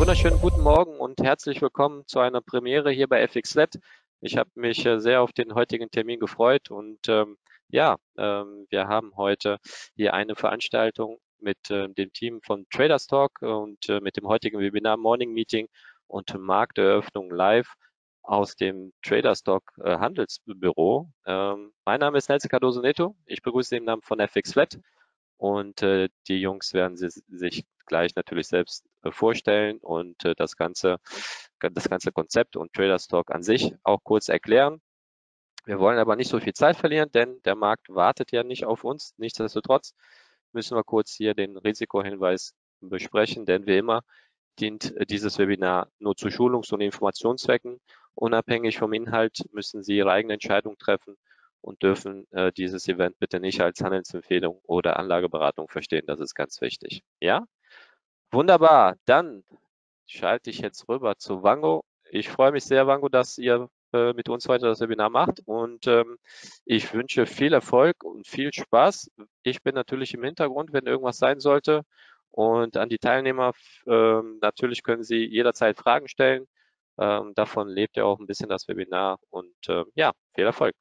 wunderschönen guten Morgen und herzlich willkommen zu einer Premiere hier bei FXLET. Ich habe mich sehr auf den heutigen Termin gefreut und wir haben heute hier eine Veranstaltung mit dem Team von Traders Talk und mit dem heutigen Webinar Morning Meeting und Markteröffnung live aus dem Traders Talk Handelsbüro. Mein Name ist Nelson Cardoso Neto. Ich begrüße im Namen von FXLET. Und die Jungs werden sich gleich natürlich selbst vorstellen und das ganze Konzept und Traders Talk an sich auch kurz erklären. Wir wollen aber nicht so viel Zeit verlieren, denn der Markt wartet ja nicht auf uns. Nichtsdestotrotz müssen wir kurz hier den Risikohinweis besprechen, denn wie immer dient dieses Webinar nur zu Schulungs- und Informationszwecken. Unabhängig vom Inhalt müssen Sie Ihre eigene Entscheidung treffen und dürfen dieses Event bitte nicht als Handelsempfehlung oder Anlageberatung verstehen. Das ist ganz wichtig. Ja? Wunderbar. Dann schalte ich jetzt rüber zu Wango. Ich freue mich sehr, Wango, dass ihr mit uns heute das Webinar macht und ich wünsche viel Erfolg und viel Spaß. Ich bin natürlich im Hintergrund, wenn irgendwas sein sollte. Und an die Teilnehmer, natürlich können Sie jederzeit Fragen stellen. Davon lebt ja auch ein bisschen das Webinar und viel Erfolg.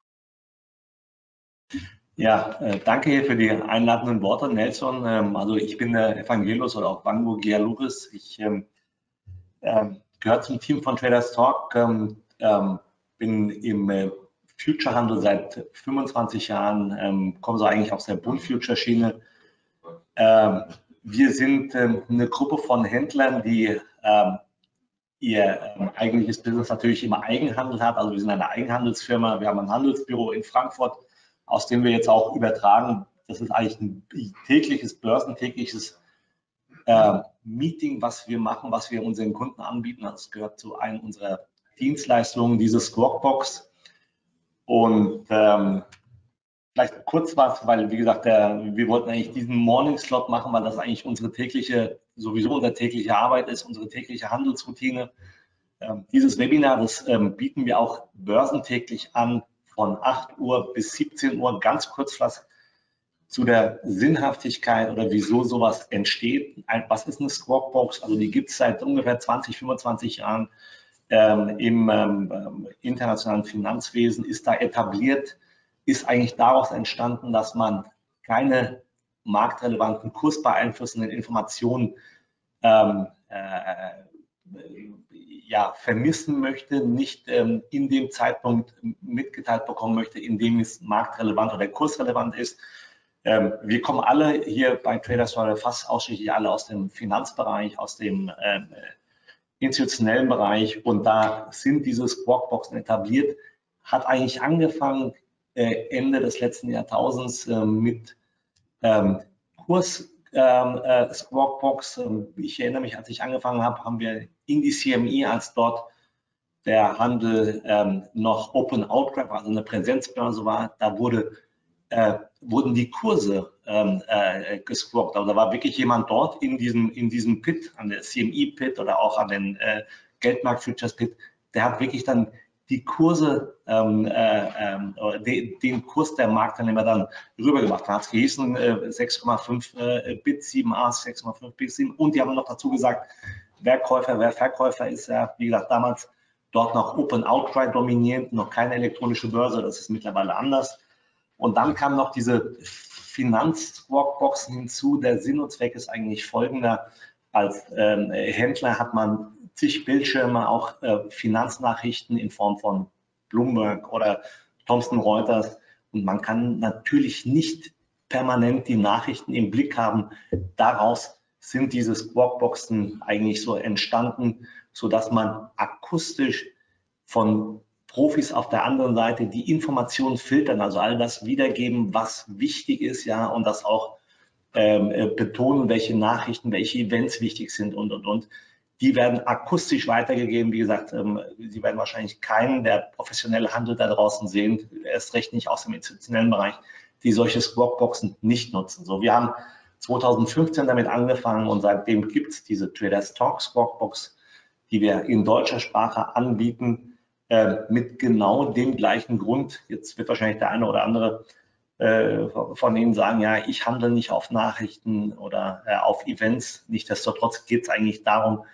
Ja, danke hier für die einladenden Worte, Nelson. Also ich bin der Evangelos oder auch Wango Gialouris. Ich gehöre zum Team von Traders Talk, bin im Future-Handel seit 25 Jahren, komme so eigentlich aus der Bund-Future-Schiene. Wir sind eine Gruppe von Händlern, die ihr eigentliches Business natürlich im Eigenhandel hat. Also wir sind eine Eigenhandelsfirma, wir haben ein Handelsbüro in Frankfurt, aus dem wir jetzt auch übertragen. Das ist eigentlich ein börsentägliches Meeting, was wir machen, was wir unseren Kunden anbieten. Das gehört zu einer unserer Dienstleistungen, diese Squawkbox. Und vielleicht kurz was, weil wie gesagt, wir wollten eigentlich diesen Morning-Slot machen, weil das eigentlich unsere tägliche Arbeit ist, unsere tägliche Handelsroutine. Dieses Webinar, das bieten wir auch börsentäglich an, von 8 Uhr bis 17 Uhr, ganz kurz was zu der Sinnhaftigkeit oder wieso sowas entsteht. Was ist eine Squawkbox? Also die gibt es seit ungefähr 20, 25 Jahren im internationalen Finanzwesen, ist da etabliert, ist eigentlich daraus entstanden, dass man keine marktrelevanten, kursbeeinflussenden Informationen vermissen möchte, nicht in dem Zeitpunkt mitgeteilt bekommen möchte, in dem es marktrelevant oder kursrelevant ist. Wir kommen alle hier bei Traders Talk, fast ausschließlich alle aus dem Finanzbereich, aus dem institutionellen Bereich, und da sind diese Squawkboxen etabliert. Hat eigentlich angefangen Ende des letzten Jahrtausends mit Squawkbox. Ich erinnere mich, als ich angefangen habe, haben wir in die CME, als dort der Handel noch Open Outcry, also eine Präsenzbörse war, da wurden die Kurse gesquawkt. Also da war wirklich jemand dort in diesem Pit, an der CME-Pit oder auch an den Geldmarkt-Futures-Pit, der hat wirklich dann die Kurse, den Kurs der Marktteilnehmer dann rübergebracht. Da hat es gehießen 6,5 Bit, 7 A's, 6,5 Bit, 7. Und die haben noch dazu gesagt, wer Käufer, wer Verkäufer ist. Ja, wie gesagt, damals dort noch Open Outcry dominierend, noch keine elektronische Börse, das ist mittlerweile anders. Und dann kam noch diese Finanz-Squawkboxen hinzu. Der Sinn und Zweck ist eigentlich folgender. Als Händler hat man zig Bildschirme, auch Finanznachrichten in Form von Bloomberg oder Thomson Reuters. Und man kann natürlich nicht permanent die Nachrichten im Blick haben. Daraus sind diese Squawkboxen eigentlich so entstanden, sodass man akustisch von Profis auf der anderen Seite die Informationen filtern, also all das wiedergeben, was wichtig ist, ja, und das auch betonen, welche Nachrichten, welche Events wichtig sind und. Die werden akustisch weitergegeben. Wie gesagt, Sie werden wahrscheinlich keinen der professionelle Handel da draußen sehen, erst recht nicht aus dem institutionellen Bereich, die solche Squawkboxen nicht nutzen. So, wir haben 2015 damit angefangen und seitdem gibt es diese Traders Talk Squawkbox, die wir in deutscher Sprache anbieten, mit genau dem gleichen Grund. Jetzt wird wahrscheinlich der eine oder andere von Ihnen sagen, ja, ich handle nicht auf Nachrichten oder auf Events. Nichtsdestotrotz geht es eigentlich darum,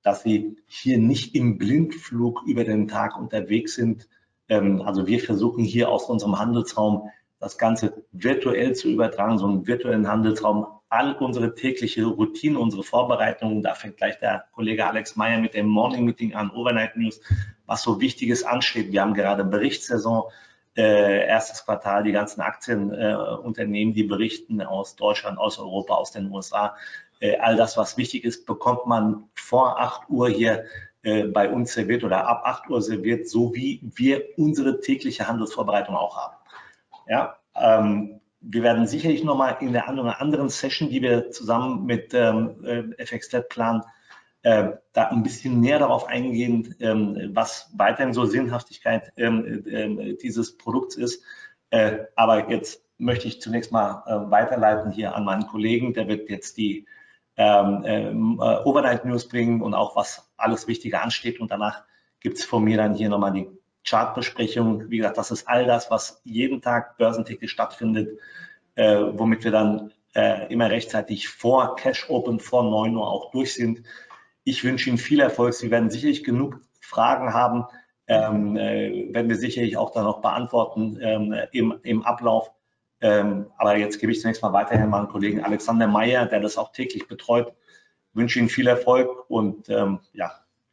dass Sie hier nicht im Blindflug über den Tag unterwegs sind. Also wir versuchen hier aus unserem Handelsraum das Ganze virtuell zu übertragen, so einen virtuellen Handelsraum, all unsere tägliche Routine, unsere Vorbereitungen. Da fängt gleich der Kollege Alex Meyer mit dem Morning Meeting an, Overnight News, was so Wichtiges ansteht. Wir haben gerade Berichtssaison, erstes Quartal, die ganzen Aktienunternehmen, die berichten aus Deutschland, aus Europa, aus den USA. All das, was wichtig ist, bekommt man vor 8 Uhr hier bei uns serviert oder ab 8 Uhr serviert, so wie wir unsere tägliche Handelsvorbereitung auch haben. Ja, wir werden sicherlich nochmal in der anderen Session, die wir zusammen mit FXZ planen, da ein bisschen näher darauf eingehen, was weiterhin so Sinnhaftigkeit dieses Produkts ist. Aber jetzt möchte ich zunächst mal weiterleiten hier an meinen Kollegen. Der wird jetzt die Overnight News bringen und auch was alles Wichtige ansteht. Und danach gibt es von mir dann hier nochmal die Chartbesprechung. Wie gesagt, das ist all das, was jeden Tag börsentäglich stattfindet, womit wir dann immer rechtzeitig vor Cash Open, vor 9 Uhr auch durch sind. Ich wünsche Ihnen viel Erfolg. Sie werden sicherlich genug Fragen haben, werden wir sicherlich auch dann noch beantworten im Ablauf. Aber jetzt gebe ich zunächst mal weiter an meinen Kollegen Alexander Meyer, der das auch täglich betreut. Ich wünsche Ihnen viel Erfolg und ja.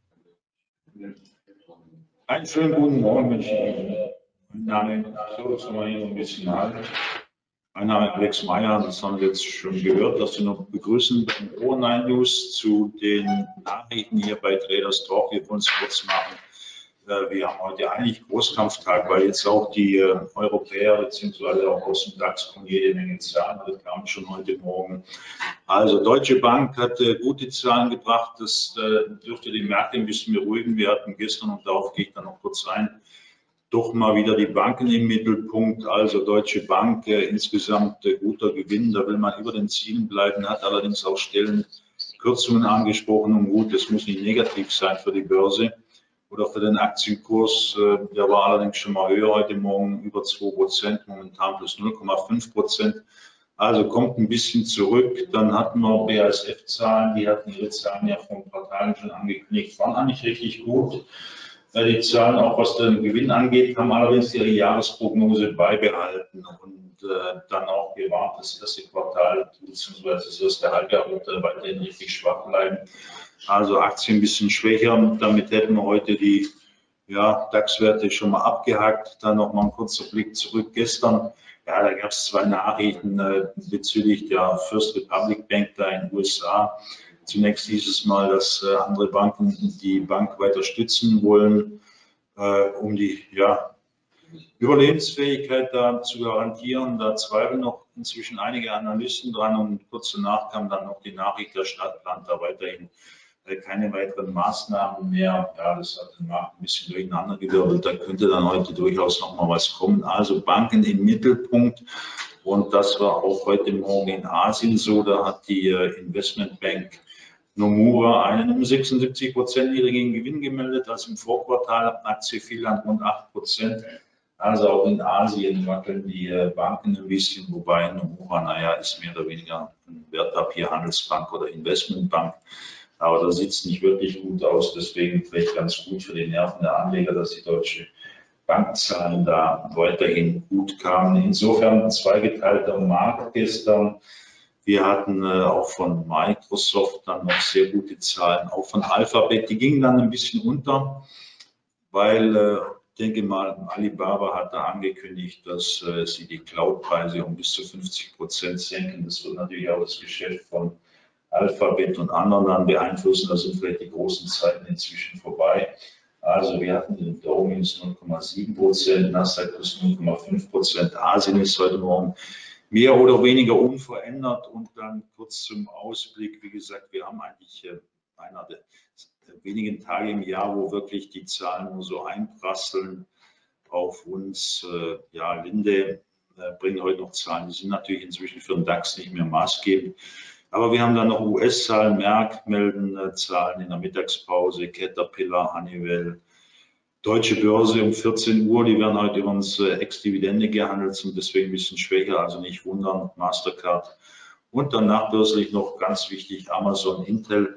Einen schönen guten Morgen wünsche ich Ihnen. Mein Name ist ein bisschen alt. Mein Name ist Alex Meyer, das haben wir jetzt schon gehört, dass wir noch begrüßen beim Overnight News zu den Nachrichten hier bei Traders Talk. Wir wollen es kurz machen. Wir haben heute eigentlich Großkampftag, weil jetzt auch die Europäer bzw. auch aus dem DAX kommen jede Menge Zahlen. Das kam schon heute Morgen. Also Deutsche Bank hat gute Zahlen gebracht. Das dürfte die Märkte ein bisschen beruhigen. Wir hatten gestern, und darauf gehe ich dann noch kurz ein, doch mal wieder die Banken im Mittelpunkt. Also Deutsche Bank insgesamt guter Gewinn. Da will man über den Zielen bleiben, hat allerdings auch Stellenkürzungen angesprochen. Und gut, das muss nicht negativ sein für die Börse oder für den Aktienkurs. Der war allerdings schon mal höher heute Morgen, über 2%, momentan plus 0,5%. Also kommt ein bisschen zurück. Dann hatten wir BASF-Zahlen, die hatten ihre Zahlen ja vor ein paar Tagen schon angekündigt, waren eigentlich richtig gut. Die Zahlen, auch was den Gewinn angeht, haben allerdings ihre Jahresprognose beibehalten und dann auch gewarnt, das erste Quartal bzw. das erste Halbjahr wird weiterhin richtig schwach bleiben. Also Aktien ein bisschen schwächer. Damit hätten wir heute die DAX-Werte schon mal abgehakt. Dann noch mal ein kurzer Blick zurück. Gestern, ja, da gab es 2 Nachrichten bezüglich der First Republic Bank da in den USA. Zunächst hieß es mal, dass andere Banken die Bank weiter stützen wollen, um die Überlebensfähigkeit da zu garantieren. Da zweifeln noch inzwischen einige Analysten dran und kurz danach kam dann noch die Nachricht, der Staat plant da weiterhin keine weiteren Maßnahmen mehr. Ja, das hat den Markt ein bisschen durcheinander gewirbelt. Da könnte dann heute durchaus noch mal was kommen. Also Banken im Mittelpunkt. Und das war auch heute Morgen in Asien so. Da hat die Investmentbank Nomura einen um 76% niedrigen Gewinn gemeldet als im Vorquartal. Aktie fiel an rund 8%. Also auch in Asien wackeln die Banken ein bisschen, wobei Nomura, naja, ist mehr oder weniger ein Wertpapierhandelsbank oder Investmentbank. Aber da sieht es nicht wirklich gut aus. Deswegen vielleicht ganz gut für die Nerven der Anleger, dass die deutsche Bankzahlen da weiterhin gut kamen. Insofern ein zweigeteilter Markt gestern. Wir hatten auch von Microsoft dann noch sehr gute Zahlen, auch von Alphabet. Die gingen dann ein bisschen unter, weil ich denke mal, Alibaba hat da angekündigt, dass sie die Cloud-Preise um bis zu 50% senken. Das wird natürlich auch das Geschäft von Alphabet und anderen dann beeinflussen. Da sind vielleicht die großen Zeiten inzwischen vorbei. Also wir hatten den Dow minus 0,7%, Nasdaq plus 0,5%. Asien ist heute Morgen mehr oder weniger unverändert. Und dann kurz zum Ausblick. Wie gesagt, wir haben eigentlich einer der wenigen Tage im Jahr, wo wirklich die Zahlen nur so einprasseln auf uns. Ja, Linde bringen heute noch Zahlen. Die sind natürlich inzwischen für den DAX nicht mehr maßgebend. Aber wir haben dann noch US-Zahlen, Merck melden Zahlen in der Mittagspause, Caterpillar, Honeywell, Deutsche Börse um 14 Uhr, die werden heute übrigens Ex-Dividende gehandelt, sind deswegen ein bisschen schwächer, also nicht wundern, Mastercard. Und dann nachbörslich noch ganz wichtig, Amazon, Intel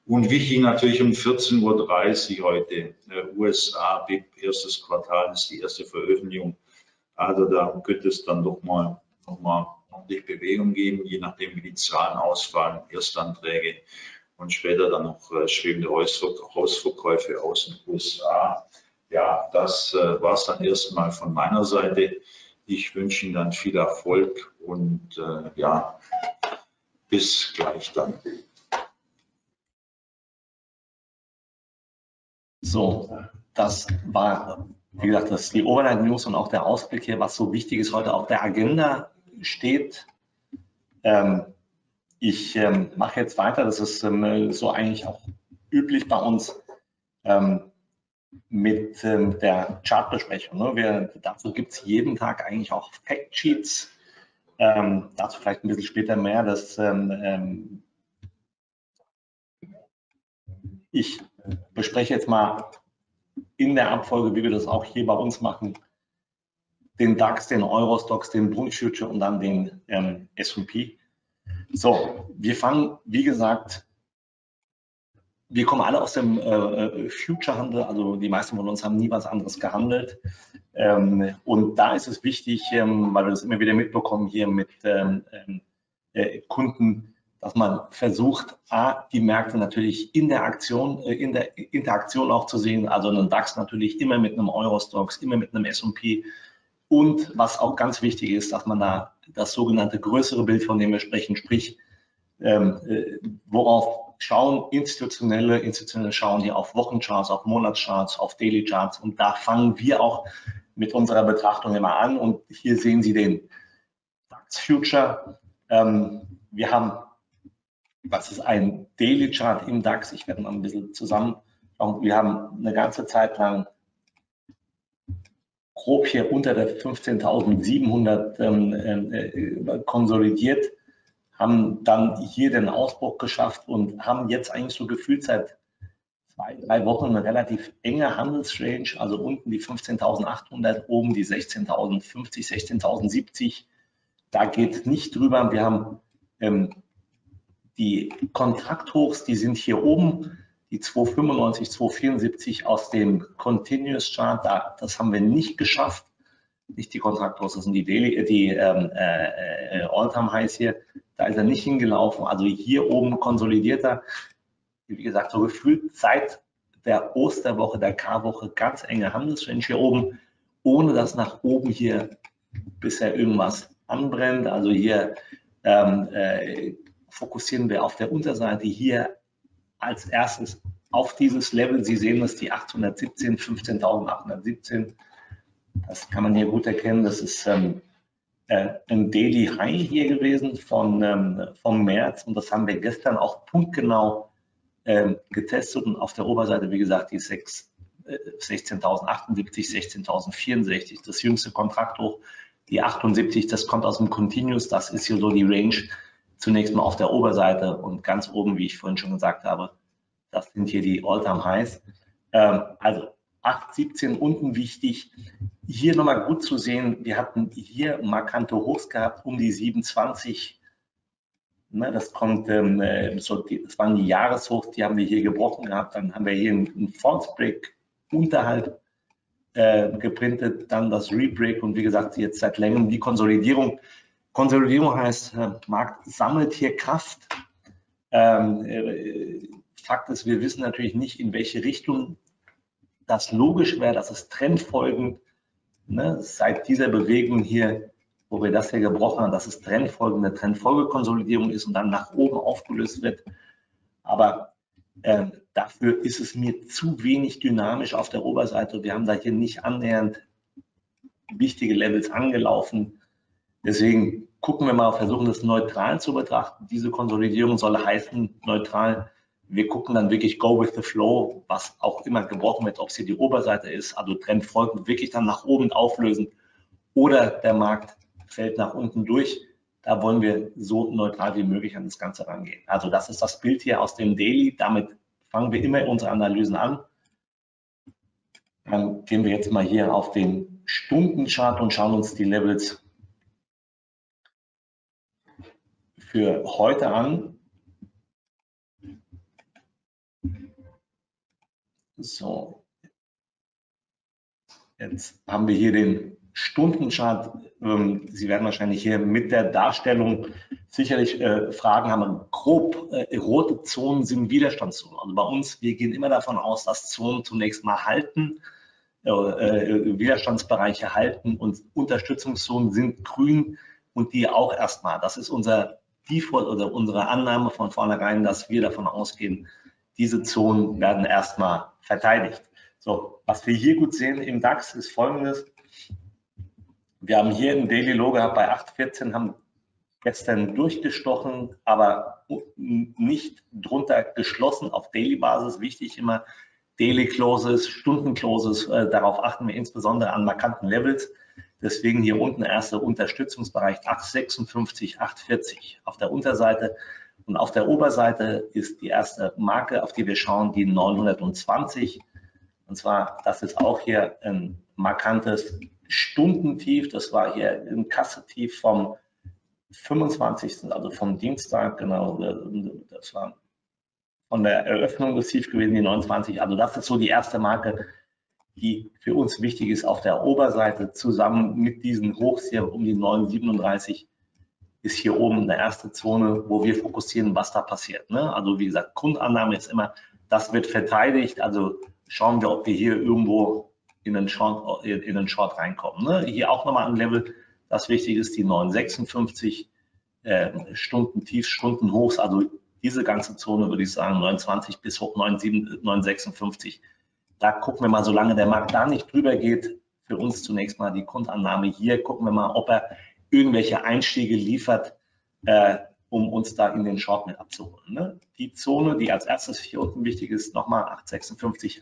Und wichtig natürlich um 14:30 Uhr heute, USA, BIP, erstes Quartal ist die erste Veröffentlichung. Also da könnte es dann doch mal ordentlich Bewegung geben, je nachdem wie die Zahlen ausfallen, Erstanträge und später dann noch schwebende Hausverkäufe aus den USA. Ja, das war es dann erstmal von meiner Seite. Ich wünsche Ihnen dann viel Erfolg und ja, bis gleich dann. So, das war, wie gesagt, das ist die Overnight News und auch der Ausblick hier, was so wichtig ist, heute auf der Agenda steht. Ich mache jetzt weiter, das ist so eigentlich auch üblich bei uns, mit der Chartbesprechung. Ne? Dazu gibt es jeden Tag eigentlich auch Factsheets. Dazu vielleicht ein bisschen später mehr. Ich bespreche jetzt mal in der Abfolge, wie wir das auch hier bei uns machen, den DAX, den Eurostoxx, den Bund Future und dann den S&P. So, wir fangen, wie gesagt, wir kommen alle aus dem Future-Handel, also die meisten von uns haben nie was anderes gehandelt. Und da ist es wichtig, weil wir das immer wieder mitbekommen hier mit Kunden, dass man versucht, die Märkte natürlich in der Interaktion auch zu sehen, also einen DAX natürlich immer mit einem Eurostoxx, immer mit einem S&P. Und was auch ganz wichtig ist, dass man da das sogenannte größere Bild, von dem wir sprechen, sprich, worauf schauen Institutionelle schauen hier auf Wochencharts, auf Monatscharts, auf Daily Charts und da fangen wir auch mit unserer Betrachtung immer an und hier sehen Sie den DAX Future. Wir haben, das ist ein Daily Chart im DAX, ich werde mal ein bisschen zusammenschauen, wir haben eine ganze Zeit lang grob hier unter der 15.700 konsolidiert, haben dann hier den Ausbruch geschafft und haben jetzt eigentlich so gefühlt seit 2-3 Wochen eine relativ enge Handelsrange, also unten die 15.800, oben die 16.050, 16.070. Da geht nicht drüber. Wir haben die Kontrakthochs, die sind hier oben, die 295, 274 aus dem Continuous Chart, das haben wir nicht geschafft. Nicht die Kontrakthochs, das sind die All-Time Highs hier. Da ist er nicht hingelaufen. Also hier oben konsolidiert er. Wie gesagt, so gefühlt seit der Osterwoche, der K-Woche, ganz enge Handelsrange hier oben, ohne dass nach oben hier bisher irgendwas anbrennt. Also hier fokussieren wir auf der Unterseite hier als erstes auf dieses Level. Sie sehen das, die 817, 15.817. Das kann man hier gut erkennen. Das ist ein Daily High hier gewesen vom März und das haben wir gestern auch punktgenau getestet und auf der Oberseite, wie gesagt, die 16.078, 16.064, das jüngste Kontrakthoch, die 78, das kommt aus dem Continuous, das ist hier so die Range zunächst mal auf der Oberseite und ganz oben, wie ich vorhin schon gesagt habe, das sind hier die All-Time Highs. Also 8,17 unten wichtig. Hier nochmal gut zu sehen, wir hatten hier markante Hochs gehabt, um die 7,20. Ne, das kommt, das waren die Jahreshochs, die haben wir hier gebrochen gehabt. Dann haben wir hier einen False Break unterhalb geprintet, dann das Rebreak und wie gesagt, jetzt seit längerem die Konsolidierung. Konsolidierung heißt, Markt sammelt hier Kraft. Fakt ist, wir wissen natürlich nicht, in welche Richtung das logisch wäre, dass es trendfolgend, ne, seit dieser Bewegung hier, wo wir das hier gebrochen haben, dass es trendfolgende Trendfolgekonsolidierung ist und dann nach oben aufgelöst wird. Aber dafür ist es mir zu wenig dynamisch auf der Oberseite. Wir haben da hier nicht annähernd wichtige Levels angelaufen. Deswegen gucken wir mal, versuchen das neutral zu betrachten. Diese Konsolidierung soll heißen, neutral. Wir gucken dann wirklich go with the flow, was auch immer gebrochen wird, ob es hier die Oberseite ist, also trendfolgend wirklich dann nach oben auflösen oder der Markt fällt nach unten durch. Da wollen wir so neutral wie möglich an das Ganze rangehen. Also das ist das Bild hier aus dem Daily. Damit fangen wir immer unsere Analysen an. Dann gehen wir jetzt mal hier auf den Stundenchart und schauen uns die Levels für heute an. So, jetzt haben wir hier den Stundenchart. Sie werden wahrscheinlich hier mit der Darstellung sicherlich Fragen haben. Grob, rote Zonen sind Widerstandszonen. Also bei uns, wir gehen immer davon aus, dass Zonen zunächst mal halten, Widerstandsbereiche halten, und Unterstützungszonen sind grün und die auch erstmal. Das ist unser Default oder unsere Annahme von vornherein, dass wir davon ausgehen, diese Zonen werden erstmal verteidigt. So, was wir hier gut sehen im DAX ist Folgendes. Wir haben hier ein Daily Low gehabt bei 8,14, haben gestern durchgestochen, aber nicht drunter geschlossen auf Daily-Basis. Wichtig immer Daily Closes, Stunden Closes, darauf achten wir insbesondere an markanten Levels. Deswegen hier unten erster Unterstützungsbereich 8,56, 8,40 auf der Unterseite. Und auf der Oberseite ist die erste Marke, auf die wir schauen, die 920. Und zwar, das ist auch hier ein markantes Stundentief. Das war hier ein Kassetief vom 25., also vom Dienstag, genau. Das war von der Eröffnung des Tief gewesen, die 29. Also das ist so die erste Marke, die für uns wichtig ist auf der Oberseite. Zusammen mit diesen Hochs hier um die 937 ist hier oben eine erste Zone, wo wir fokussieren, was da passiert. Ne? Also wie gesagt, Grundannahme ist immer, das wird verteidigt. Also schauen wir, ob wir hier irgendwo in den Short reinkommen. Ne? Hier auch nochmal ein Level, das wichtig ist, die 956 Stunden Tiefs, Stunden Hochs. Also diese ganze Zone würde ich sagen, 920 bis hoch 956. Da gucken wir mal, solange der Markt da nicht drüber geht, für uns zunächst mal die Grundannahme hier. Gucken wir mal, ob er irgendwelche Einstiege liefert, um uns da in den Short mit abzuholen. Ne? Die Zone, die als erstes hier unten wichtig ist, nochmal 856,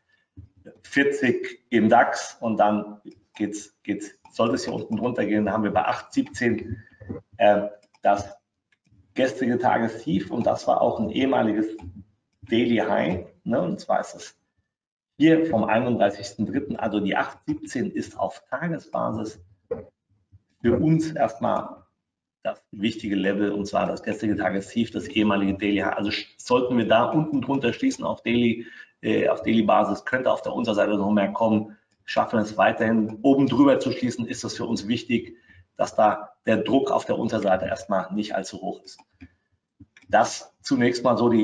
840 im DAX, und dann sollte es hier unten drunter gehen, da haben wir bei 817 das gestrige Tagestief, und das war auch ein ehemaliges Daily High, ne? Und zwar ist es hier vom 31.03., also die 817 ist auf Tagesbasis für uns erstmal das wichtige Level, und zwar das gestrige Tagestief, das ehemalige Daily High. Also sollten wir da unten drunter schließen auf Daily Basis, könnte auf der Unterseite noch mehr kommen. Schaffen wir es weiterhin oben drüber zu schließen, ist das für uns wichtig, dass da der Druck auf der Unterseite erstmal nicht allzu hoch ist. Das zunächst mal so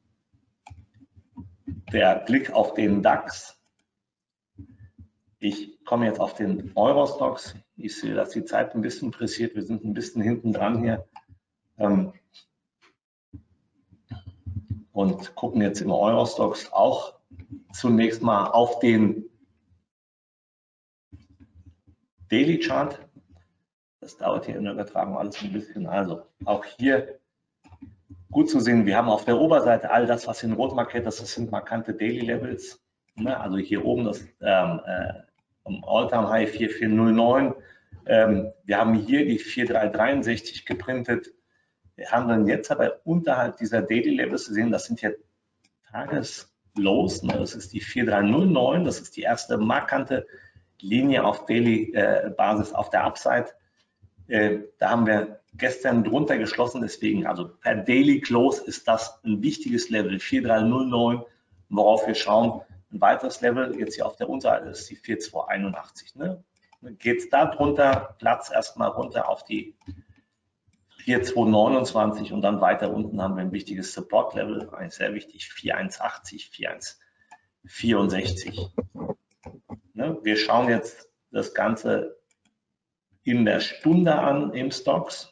der Blick auf den DAX. Ich komme jetzt auf den Eurostoxx. Ich sehe, dass die Zeit ein bisschen pressiert. Wir sind ein bisschen hinten dran hier. Und gucken jetzt im Eurostoxx auch zunächst mal auf den Daily Chart. Das dauert hier in der Übertragung alles ein bisschen. Also auch hier gut zu sehen, wir haben auf der Oberseite all das, was in Rot markiert ist, das sind markante Daily Levels. Ne? Also hier oben das All-Time High 4409. Wir haben hier die 4363 geprintet. Wir handeln jetzt aber unterhalb dieser Daily Levels. Sie sehen, das sind hier Tageslows. Ne? Das ist die 4309. Das ist die erste markante Linie auf Daily Basis auf der Upside. Da haben wir gestern drunter geschlossen, deswegen, also per Daily Close ist das ein wichtiges Level, 4309, worauf wir schauen. Ein weiteres Level, jetzt hier auf der Unterseite, ist die 4281. Ne? Geht es da drunter, Platz erstmal runter auf die 4229 und dann weiter unten haben wir ein wichtiges Support-Level, eigentlich sehr wichtig, 4180, 4164. Ne? Wir schauen jetzt das Ganze in der Stunde an im Stocks.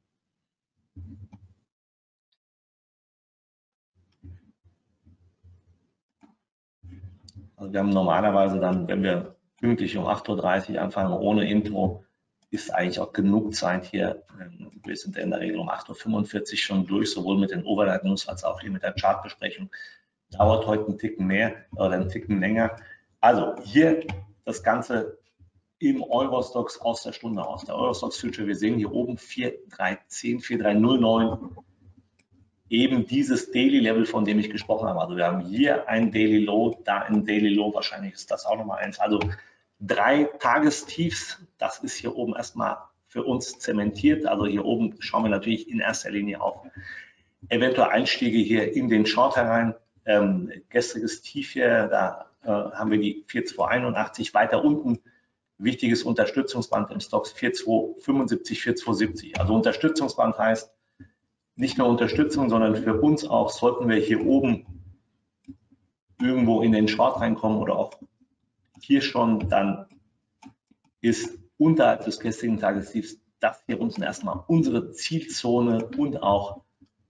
Also wir haben normalerweise dann, wenn wir pünktlich um 8:30 Uhr anfangen, ohne Intro, ist eigentlich auch genug Zeit hier. Wir sind in der Regel um 8:45 Uhr schon durch, sowohl mit den Overnight-News als auch hier mit der Chartbesprechung. Dauert heute einen Ticken mehr oder einen Ticken länger. Also hier das Ganze im Eurostoxx aus der Stunde aus. Der Eurostoxx Future, wir sehen hier oben 4310, 4309, eben dieses Daily Level, von dem ich gesprochen habe. Also wir haben hier ein Daily Low, da ein Daily Low, wahrscheinlich ist das auch nochmal eins. Also 3 Tagestiefs, das ist hier oben erstmal für uns zementiert. Also hier oben schauen wir natürlich in erster Linie auf eventuell Einstiege hier in den Short herein. gestriges Tief hier, da haben wir die 4281, weiter unten wichtiges Unterstützungsband im Stocks 4275, 4270. Also Unterstützungsband heißt nicht nur Unterstützung, sondern für uns auch, sollten wir hier oben irgendwo in den Short reinkommen oder auch hier schon, dann ist unterhalb des gestrigen Tagestiefs das hier unten erstmal unsere Zielzone und auch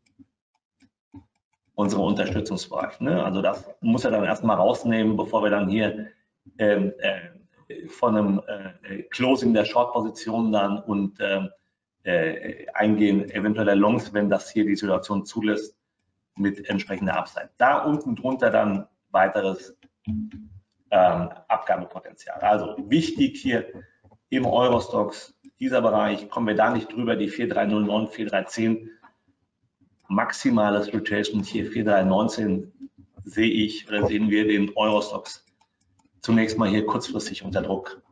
unsere Unterstützungsbereich. Ne? Also das muss er dann erstmal rausnehmen, bevor wir dann hier von einem Closing der Short-Position dann und eingehen, eventueller Longs, wenn das hier die Situation zulässt, mit entsprechender Upside. Da unten drunter dann weiteres Abgabepotenzial. Also wichtig hier im Eurostoxx, dieser Bereich, kommen wir da nicht drüber, die 4309, 4310, maximales Retracement hier 4319 sehe ich oder sehen wir den Eurostoxx zunächst mal hier kurzfristig unter Druck.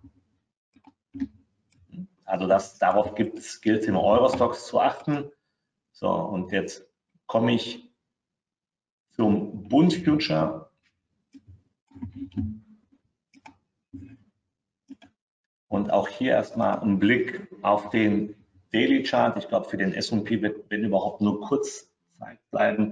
Also darauf gilt es im Eurostoxx zu achten. So, und jetzt komme ich zum Bund Future. Und auch hier erstmal ein Blick auf den Daily Chart. Ich glaube, für den S&P wird, wenn überhaupt, nur kurz Zeit bleiben.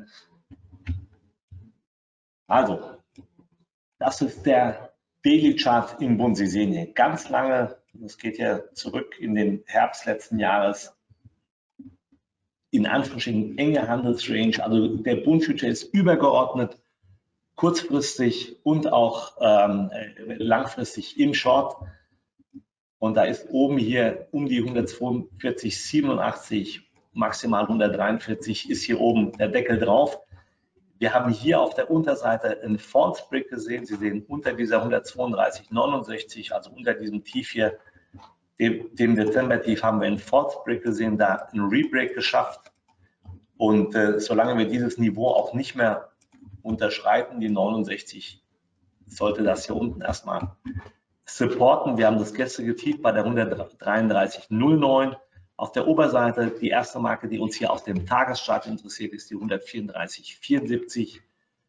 Also, das ist der Daily Chart im Bund. Sie sehen hier ganz lange, das geht ja zurück in den Herbst letzten Jahres, in Anführungsstrichen enge Handelsrange. Also der Bund Future ist übergeordnet, kurzfristig und auch langfristig im Short. Und da ist oben hier um die 142,87, maximal 143 ist hier oben der Deckel drauf. Wir haben hier auf der Unterseite einen False Break gesehen. Sie sehen unter dieser 132,69, also unter diesem Tief hier, dem Dezember-Tief, haben wir einen False Break gesehen, da einen Rebreak geschafft. Und solange wir dieses Niveau auch nicht mehr unterschreiten, die 69, sollte das hier unten erstmal supporten. Wir haben das gestrige Tief bei der 133,09. Auf der Oberseite die erste Marke, die uns hier aus dem Tageschart interessiert, ist die 134,74.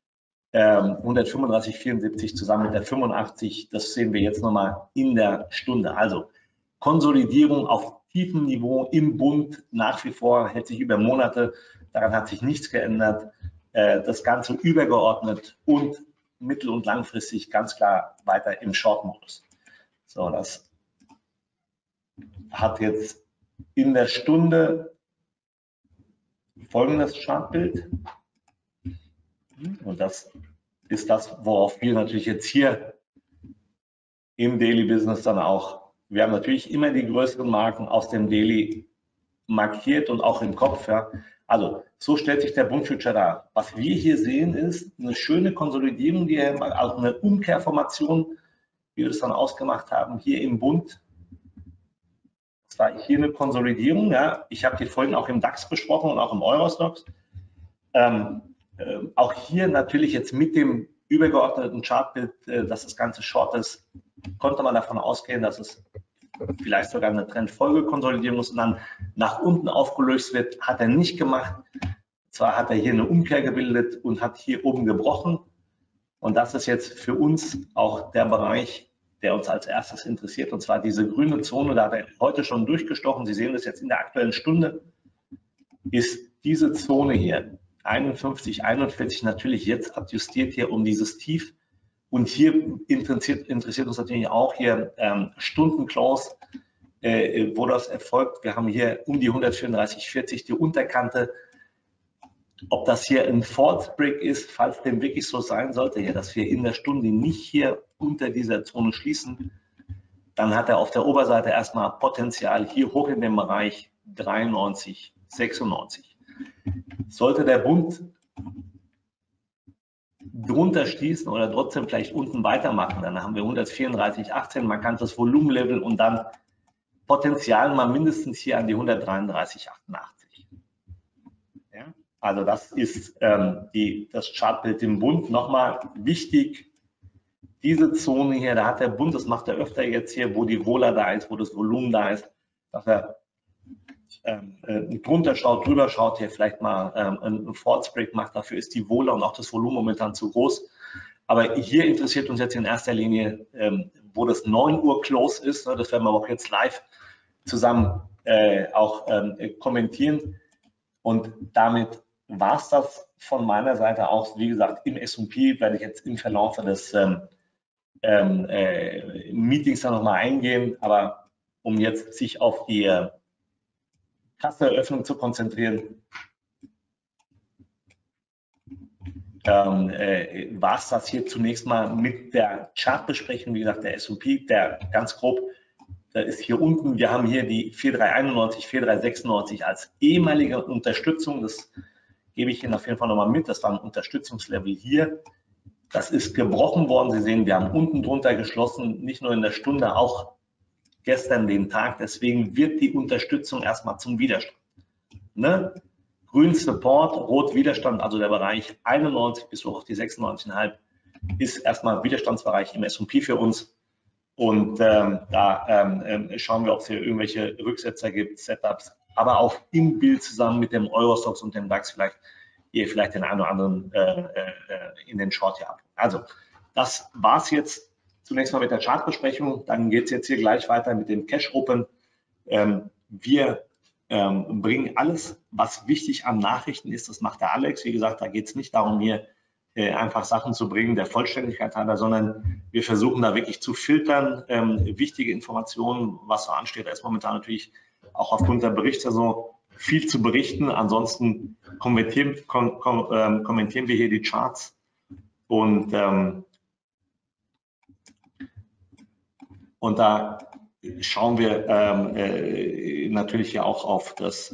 135,74 zusammen mit der 85. Das sehen wir jetzt nochmal in der Stunde. Also Konsolidierung auf tiefem Niveau im Bund nach wie vor, hält sich über Monate. Daran hat sich nichts geändert. Das Ganze übergeordnet und mittel- und langfristig ganz klar weiter im Short-Modus. So, das hat jetzt in der Stunde folgendes Chartbild. Und das ist das, worauf wir natürlich jetzt hier im Daily Business dann auch, wir haben natürlich immer die größeren Marken aus dem Daily markiert und auch im Kopf. Ja. Also so stellt sich der Bund Future dar. Was wir hier sehen, ist eine schöne Konsolidierung, also eine Umkehrformation, wie wir das dann ausgemacht haben, hier im Bund. Das war hier eine Konsolidierung. Ja. Ich habe die vorhin auch im DAX besprochen und auch im Eurostoxx. Auch hier natürlich jetzt mit dem übergeordneten Chartbild, dass das Ganze short ist, konnte man davon ausgehen, dass es vielleicht sogar eine Trendfolgekonsolidierung ist und dann nach unten aufgelöst wird. Hat er nicht gemacht. Zwar hat er hier eine Umkehr gebildet und hat hier oben gebrochen. Und das ist jetzt für uns auch der Bereich, der uns als erstes interessiert. Und zwar diese grüne Zone, da hat er heute schon durchgestochen. Sie sehen das jetzt in der aktuellen Stunde, ist diese Zone hier. 51, 41 natürlich jetzt adjustiert hier um dieses Tief. Und hier interessiert uns natürlich auch hier Stunden-Close, wo das erfolgt. Wir haben hier um die 134,40 die Unterkante. Ob das hier ein False Break ist, falls dem wirklich so sein sollte, hier, dass wir in der Stunde nicht hier unter dieser Zone schließen, dann hat er auf der Oberseite erstmal Potenzial hier hoch in dem Bereich 93, 96. Sollte der Bund drunter schließen oder trotzdem vielleicht unten weitermachen, dann haben wir 134,18, markantes Volumenlevel und dann Potenzial mal mindestens hier an die 133,88. Ja? Also das ist das Chartbild im Bund. Nochmal wichtig, diese Zone hier, da hat der Bund, das macht er öfter jetzt hier, wo die Vola da ist, wo das Volumen da ist, dass er drunter schaut, drüber schaut, hier vielleicht mal einen False Break macht, dafür ist die Wohler und auch das Volumen momentan zu groß. Aber hier interessiert uns jetzt in erster Linie, wo das 9 Uhr Close ist. Das werden wir auch jetzt live zusammen auch kommentieren. Und damit war es das von meiner Seite auch. Wie gesagt, im S&P werde ich jetzt im Verlauf des Meetings dann nochmal eingehen. Aber um jetzt sich auf die Kasseneröffnung zu konzentrieren, war es das hier zunächst mal mit der Chartbesprechung. Wie gesagt, der S&P, der ganz grob, da ist hier unten, wir haben hier die 4391, 4396 als ehemalige Unterstützung. Das gebe ich Ihnen auf jeden Fall nochmal mit. Das war ein Unterstützungslevel hier. Das ist gebrochen worden. Sie sehen, wir haben unten drunter geschlossen, nicht nur in der Stunde, auch gestern den Tag. Deswegen wird die Unterstützung erstmal zum Widerstand. Ne? Grün Support, Rot Widerstand, also der Bereich 91 bis hoch auf die 96,5 ist erstmal Widerstandsbereich im S&P für uns. Und da schauen wir, ob es hier irgendwelche Rücksetzer gibt, Setups, aber auch im Bild zusammen mit dem Eurostoxx und dem DAX vielleicht den einen oder anderen in den Short hier ab. Also das war es jetzt zunächst mal mit der Chartbesprechung. Dann geht es jetzt hier gleich weiter mit dem Cash Open. Wir bringen alles, was wichtig an Nachrichten ist, das macht der Alex. Wie gesagt, da geht es nicht darum, hier einfach Sachen zu bringen, der Vollständigkeit halber, sondern wir versuchen da wirklich zu filtern, wichtige Informationen, was so ansteht. Da ist momentan natürlich auch aufgrund der Berichtssaison viel zu berichten. Ansonsten kommentieren wir hier die Charts und da schauen wir natürlich ja auch auf das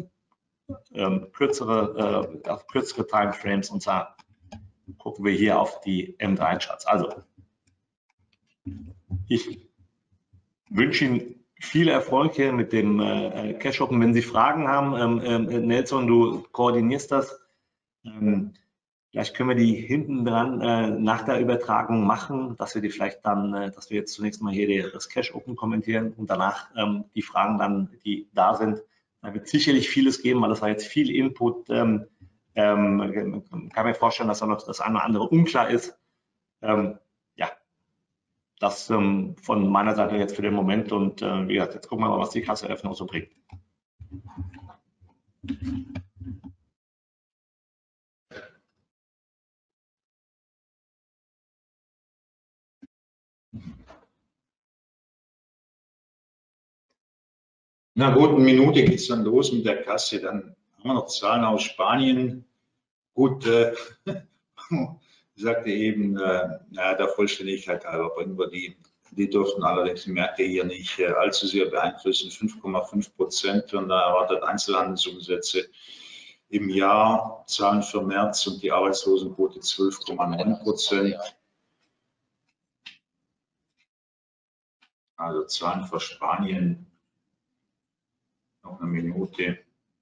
kürzere Timeframes, und zwar gucken wir hier auf die M3-Charts. Also ich wünsche Ihnen viel Erfolg hier mit dem Cash Open. Wenn Sie Fragen haben, Nelson, du koordinierst das. Vielleicht können wir die hinten dran nach der Übertragung machen, dass wir die vielleicht dann, dass wir jetzt zunächst mal hier das Cash Open kommentieren und danach die Fragen dann, die da sind. Da wird sicherlich vieles geben, weil das war jetzt viel Input. Kann mir vorstellen, dass da noch das eine oder andere unklar ist. Ja, das von meiner Seite jetzt für den Moment. Und wie gesagt, jetzt gucken wir mal, was die Kasseeröffnung so bringt. Na gut, eine Minute geht es dann los mit der Kasse. Dann haben wir noch Zahlen aus Spanien. Gut, ich sagte eben, der Vollständigkeit halber bringen wir die. Die dürften allerdings die Märkte hier nicht allzu sehr beeinflussen. 5,5% und da erwartet Einzelhandelsumsätze im Jahr. Zahlen für März und die Arbeitslosenquote 12,9%. Also Zahlen für Spanien. Noch eine Minute.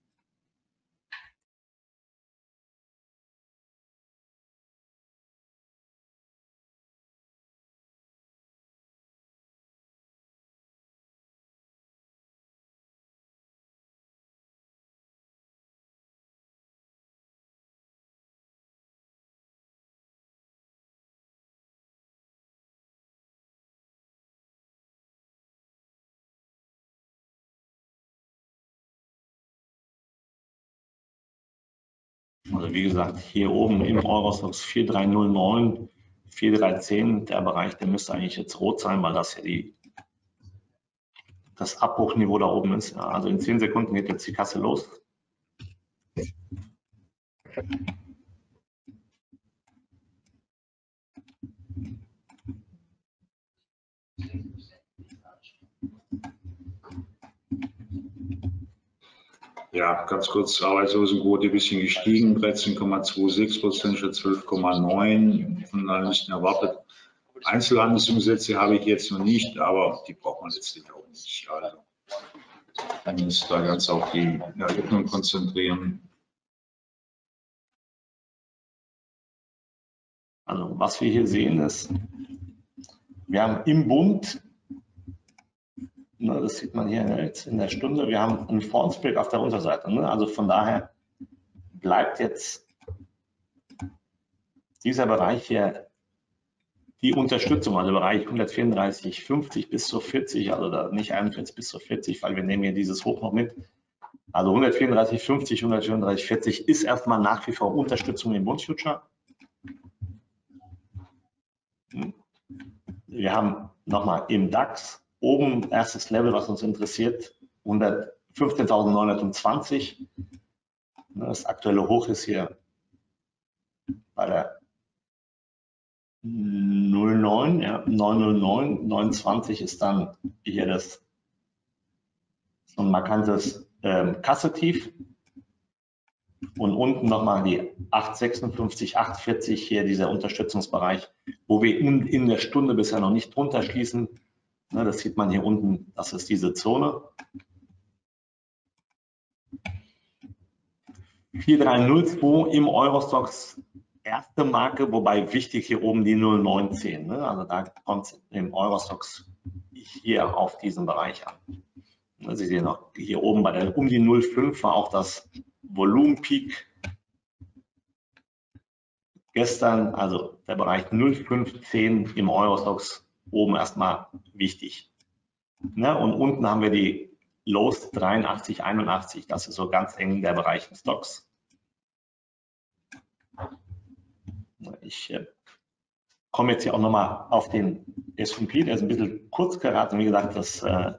Also wie gesagt, hier oben im Eurostoxx 4309, 4310, der Bereich, der müsste eigentlich jetzt rot sein, weil das ja das Abbruchniveau da oben ist. Also in 10 Sekunden geht jetzt die Kasse los. Ja, ganz kurz, Arbeitslosenquote ein bisschen gestiegen, 13,26%, statt 12,9% von Analysten erwartet. Einzelhandelsumsätze habe ich jetzt noch nicht, aber die braucht man letztlich auch nicht. Also, man muss da ganz auf die Eröffnung konzentrieren. Also was wir hier sehen ist, wir haben im Bund Ne, das sieht man hier jetzt in der Stunde. Wir haben einen False Break auf der Unterseite. Ne? Also von daher bleibt jetzt dieser Bereich hier die Unterstützung, also Bereich 134,50 bis zu 40, also da nicht 41 bis zu 40, weil wir nehmen hier dieses Hoch noch mit. Also 134,50, 134,40 ist erstmal nach wie vor Unterstützung im Bund-Future. Wir haben nochmal im DAX oben erstes Level, was uns interessiert, 15.920. Das aktuelle Hoch ist hier bei der 09, ja, 909, 920 ist dann hier das so ein markantes Kassetief. Und unten nochmal die 856, 840 hier dieser Unterstützungsbereich, wo wir in der Stunde bisher noch nicht drunter schließen. Ne, das sieht man hier unten, das ist diese Zone. 4302 im Eurostoxx erste Marke, wobei wichtig hier oben die 0910. Ne? Also da kommt es im Eurostoxx hier auf diesen Bereich an. Sie sehen auch hier oben bei der um die 05 war auch das Volumenpeak gestern, also der Bereich 0510 im Eurostoxx oben erstmal wichtig. Ne? Und unten haben wir die Lows 83, 81, das ist so ganz eng der Bereich des Stocks. Ich komme jetzt hier auch nochmal auf den S&P, der ist ein bisschen kurz geraten. Wie gesagt, das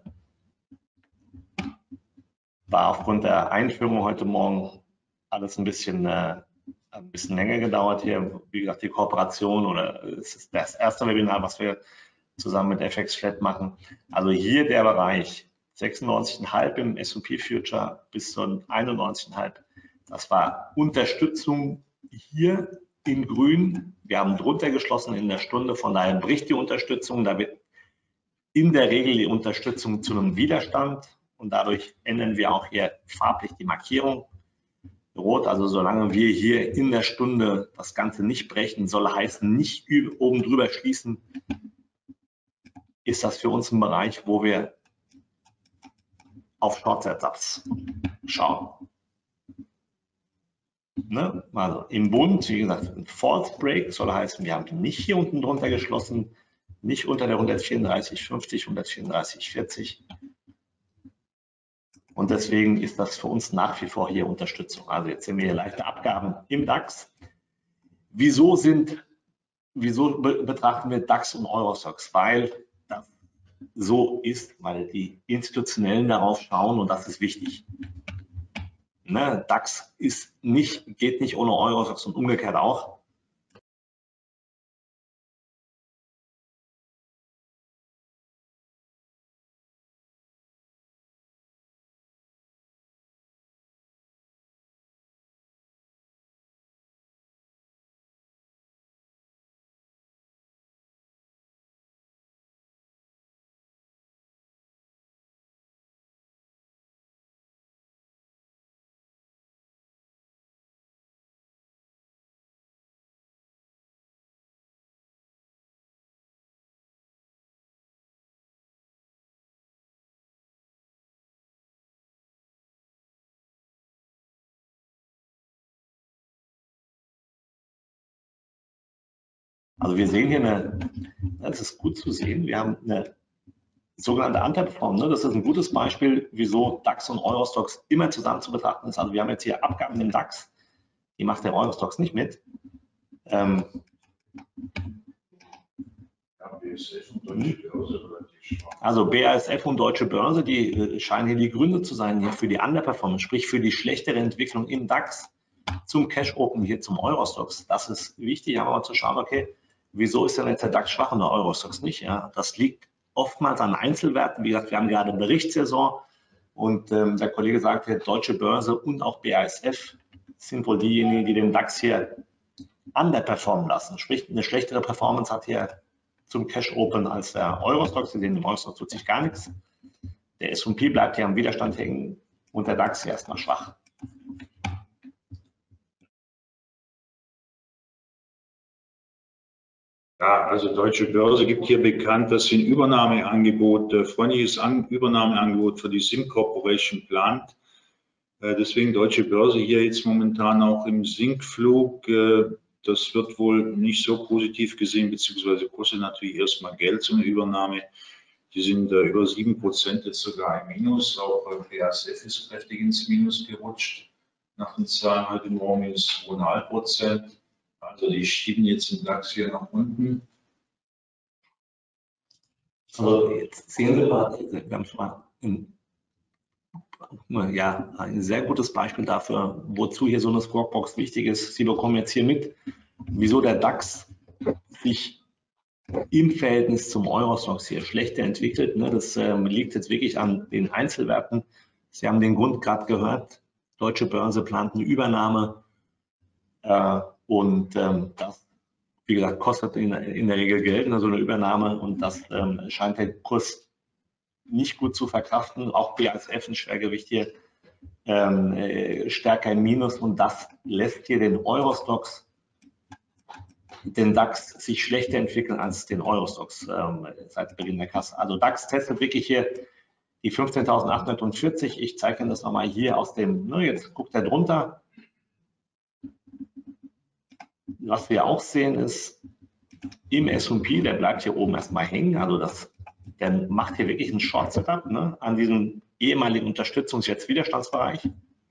war aufgrund der Einführung heute Morgen alles ein bisschen länger gedauert hier. Wie gesagt, die Kooperation oder es ist das erste Webinar, was wir zusammen mit FX Flat machen. Also hier der Bereich 96,5 im S&P Future bis zu 91,5. Das war Unterstützung hier in grün. Wir haben drunter geschlossen in der Stunde, von daher bricht die Unterstützung. Da wird in der Regel die Unterstützung zu einem Widerstand und dadurch ändern wir auch hier farblich die Markierung. Rot, also solange wir hier in der Stunde das Ganze nicht brechen, soll heißen, nicht oben drüber schließen, ist das für uns ein Bereich, wo wir auf Short-Setups schauen. Ne? Also im Bund, wie gesagt, ein False Break soll heißen, wir haben nicht hier unten drunter geschlossen, nicht unter der 134,50, 134,40. Und deswegen ist das für uns nach wie vor hier Unterstützung. Also jetzt sehen wir hier leichte Abgaben im DAX. Wieso betrachten wir DAX und Eurostoxx? Weil das so ist, weil die Institutionellen darauf schauen und das ist wichtig. Ne, DAX geht nicht ohne Eurostoxx und umgekehrt auch. Also wir sehen hier das ist gut zu sehen, wir haben eine sogenannte Underperform. Ne? Das ist ein gutes Beispiel, wieso DAX und Eurostoxx immer zusammen zu betrachten ist. Also wir haben jetzt hier Abgaben im DAX, die macht der Eurostoxx nicht mit. Also BASF und Deutsche Börse, die scheinen hier die Gründe zu sein hier für die Underperformance, sprich für die schlechtere Entwicklung im DAX zum Cash Open hier zum Eurostoxx. Das ist wichtig, aber mal zu schauen, okay, wieso ist denn jetzt der DAX schwach und der Eurostoxx nicht? Ja, das liegt oftmals an Einzelwerten. Wie gesagt, wir haben gerade Berichtssaison und der Kollege sagte, Deutsche Börse und auch BASF sind wohl diejenigen, die den DAX hier underperformen lassen. Sprich, eine schlechtere Performance hat hier zum Cash Open als der Eurostoxx. Sie sehen, im Eurostoxx tut sich gar nichts. Der S&P bleibt hier am Widerstand hängen und der DAX hier erstmal schwach. Ja, also Deutsche Börse gibt hier bekannt, dass sie ein Übernahmeangebot, freundliches Übernahmeangebot für die SIM Corporation plant. Deswegen Deutsche Börse hier jetzt momentan auch im Sinkflug. Das wird wohl nicht so positiv gesehen, beziehungsweise kostet natürlich erstmal Geld, so eine Übernahme. Die sind über 7% jetzt sogar im Minus. Auch BASF ist kräftig ins Minus gerutscht. Nach den Zahlen heute Morgen minus 2,5%. Also die schieben jetzt den DAX hier nach unten. Also jetzt sehen Sie mal, wir haben schon mal ein sehr gutes Beispiel dafür, wozu hier so eine Squawkbox wichtig ist. Sie bekommen jetzt hier mit, wieso der DAX sich im Verhältnis zum Eurostoxx hier schlechter entwickelt. Das liegt jetzt wirklich an den Einzelwerten. Sie haben den Grund gerade gehört. Deutsche Börse plant eine Übernahme und das, wie gesagt, kostet in der Regel Geld, so eine Übernahme, und das scheint der Kurs nicht gut zu verkraften. Auch BASF, ein Schwergewicht hier, stärker im Minus, und das lässt hier den Eurostoxx, den DAX, sich schlechter entwickeln als den Eurostoxx seit Beginn der Kasse. Also DAX testet wirklich hier die 15.840. Ich zeige Ihnen das nochmal hier aus dem, jetzt guckt er drunter. Was wir auch sehen ist, im S&P, der bleibt hier oben erstmal hängen, also der macht hier wirklich ein Short-Setup an diesem ehemaligen Unterstützungs-, jetzt Widerstandsbereich.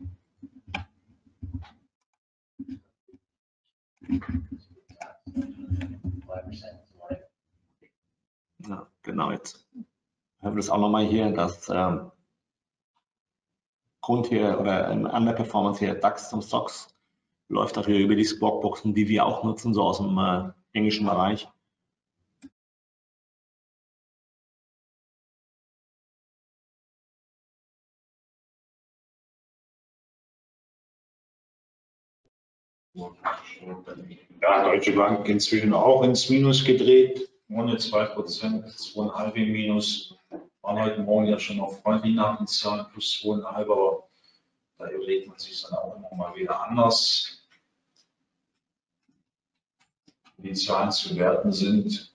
Ja, genau, jetzt haben wir das auch nochmal hier, das Grund hier oder an der Performance hier, DAX zum STOXX, läuft dafür über die Squawkboxen, die wir auch nutzen, so aus dem englischen Bereich. Ja, Deutsche Bank inzwischen auch ins Minus gedreht, ohne 2%, 2,5 im Minus. Waren heute Morgen ja schon auf freundlich nach den Zahlen, plus 2,5, aber da überlegt man sich dann auch immer mal wieder anders, wie die Zahlen zu werten sind.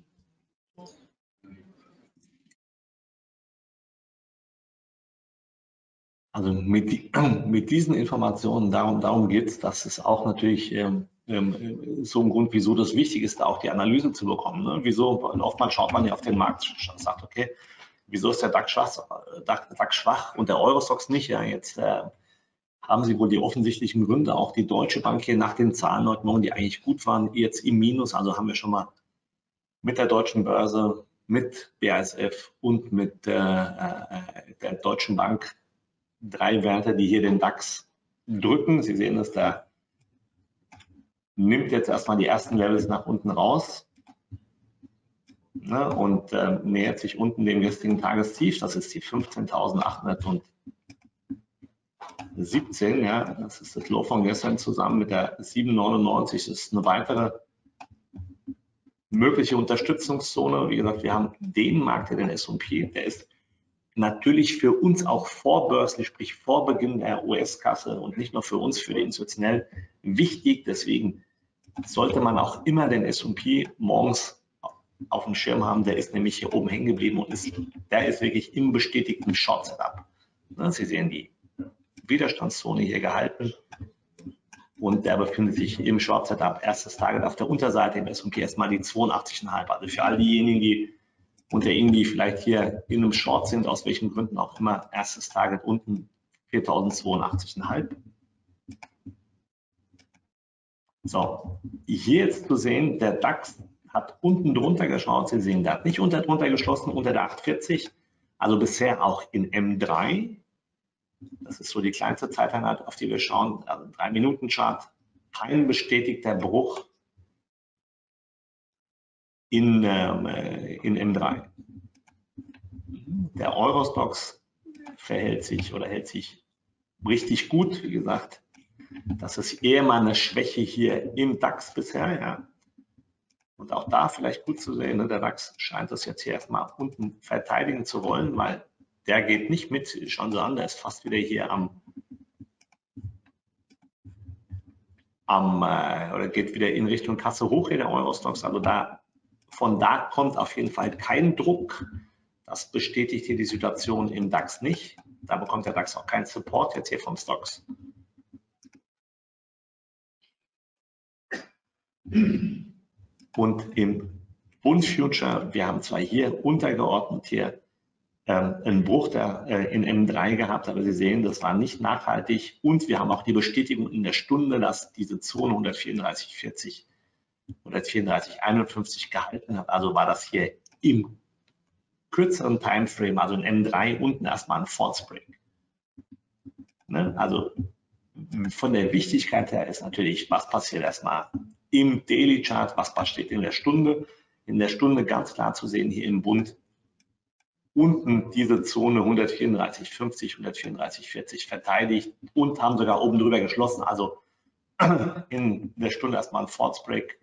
Also mit diesen Informationen, darum geht es, das ist auch natürlich so ein Grund, wieso das wichtig ist, da auch die Analyse zu bekommen. Wieso, oftmals schaut man ja auf den Markt und sagt, okay, wieso ist der DAX schwach und der Eurostoxx nicht? Ja, jetzt haben Sie wohl die offensichtlichen Gründe, auch die Deutsche Bank hier nach den Zahlen heute Morgen, die eigentlich gut waren, jetzt im Minus. Also haben wir schon mal mit der Deutschen Börse, mit BASF und mit der Deutschen Bank 3 Werte, die hier den DAX drücken. Sie sehen, dass der nimmt jetzt erstmal die ersten Levels nach unten raus und nähert sich unten dem gestrigen Tagestief. Das ist die 15.817. Ja, das ist das Low von gestern zusammen mit der 7,99. Das ist eine weitere mögliche Unterstützungszone. Wie gesagt, wir haben den Markt, den S&P, der ist natürlich für uns auch vorbörslich, sprich vor Beginn der US-Kasse und nicht nur für uns, für die institutionell wichtig. Deswegen sollte man auch immer den S&P morgens auf dem Schirm haben. Der ist nämlich hier oben hängen geblieben und der ist wirklich im bestätigten Short-Setup. Sie sehen die Widerstandszone hier gehalten und der befindet sich im Short-Setup. Erstes Target auf der Unterseite im S&P erstmal die 82,5. Also für all diejenigen, die unter Ihnen, die vielleicht hier in einem Short sind, aus welchen Gründen auch immer, erstes Target unten 4.082,5. So, hier jetzt zu sehen, der DAX hat unten drunter geschaut. Sie sehen, der hat nicht drunter geschlossen, unter der 840. Also bisher auch in M3. Das ist so die kleinste Zeiteinheit, auf die wir schauen. Also 3-Minuten-Chart. Kein bestätigter Bruch in M3. Der Eurostoxx hält sich richtig gut. Wie gesagt, das ist eher mal eine Schwäche hier im DAX bisher. Ja. Und auch da vielleicht gut zu sehen, der DAX scheint das jetzt hier erstmal unten verteidigen zu wollen, weil der geht nicht mit. Schauen Sie an, der ist fast wieder hier oder geht wieder in Richtung Kasse hoch hier, der Eurostoxx. Also da Von da kommt auf jeden Fall kein Druck. Das bestätigt hier die Situation im DAX nicht. Da bekommt der DAX auch keinen Support jetzt hier vom Stocks. Und im Bund Future, wir haben zwar hier untergeordnet hier einen Bruch in M3 gehabt, aber Sie sehen, das war nicht nachhaltig und wir haben auch die Bestätigung in der Stunde, dass diese Zone 134,40, 134,51 gehalten hat. Also war das hier im kürzeren Timeframe, also in M3 unten erstmal ein False Break. Ne? Also von der Wichtigkeit her ist natürlich, was passiert erstmal im Daily Chart, was passiert in der Stunde. In der Stunde ganz klar zu sehen hier im Bund unten diese Zone 134,50, 134,40 verteidigt und haben sogar oben drüber geschlossen. Also in der Stunde erstmal ein False Break.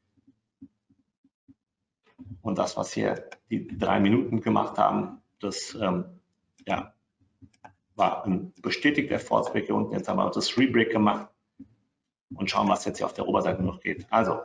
Und das, was hier die 3 Minuten gemacht haben, das ja, war ein bestätigter False Break hier unten. Jetzt haben wir das Rebreak gemacht und schauen, was jetzt hier auf der Oberseite noch geht. Also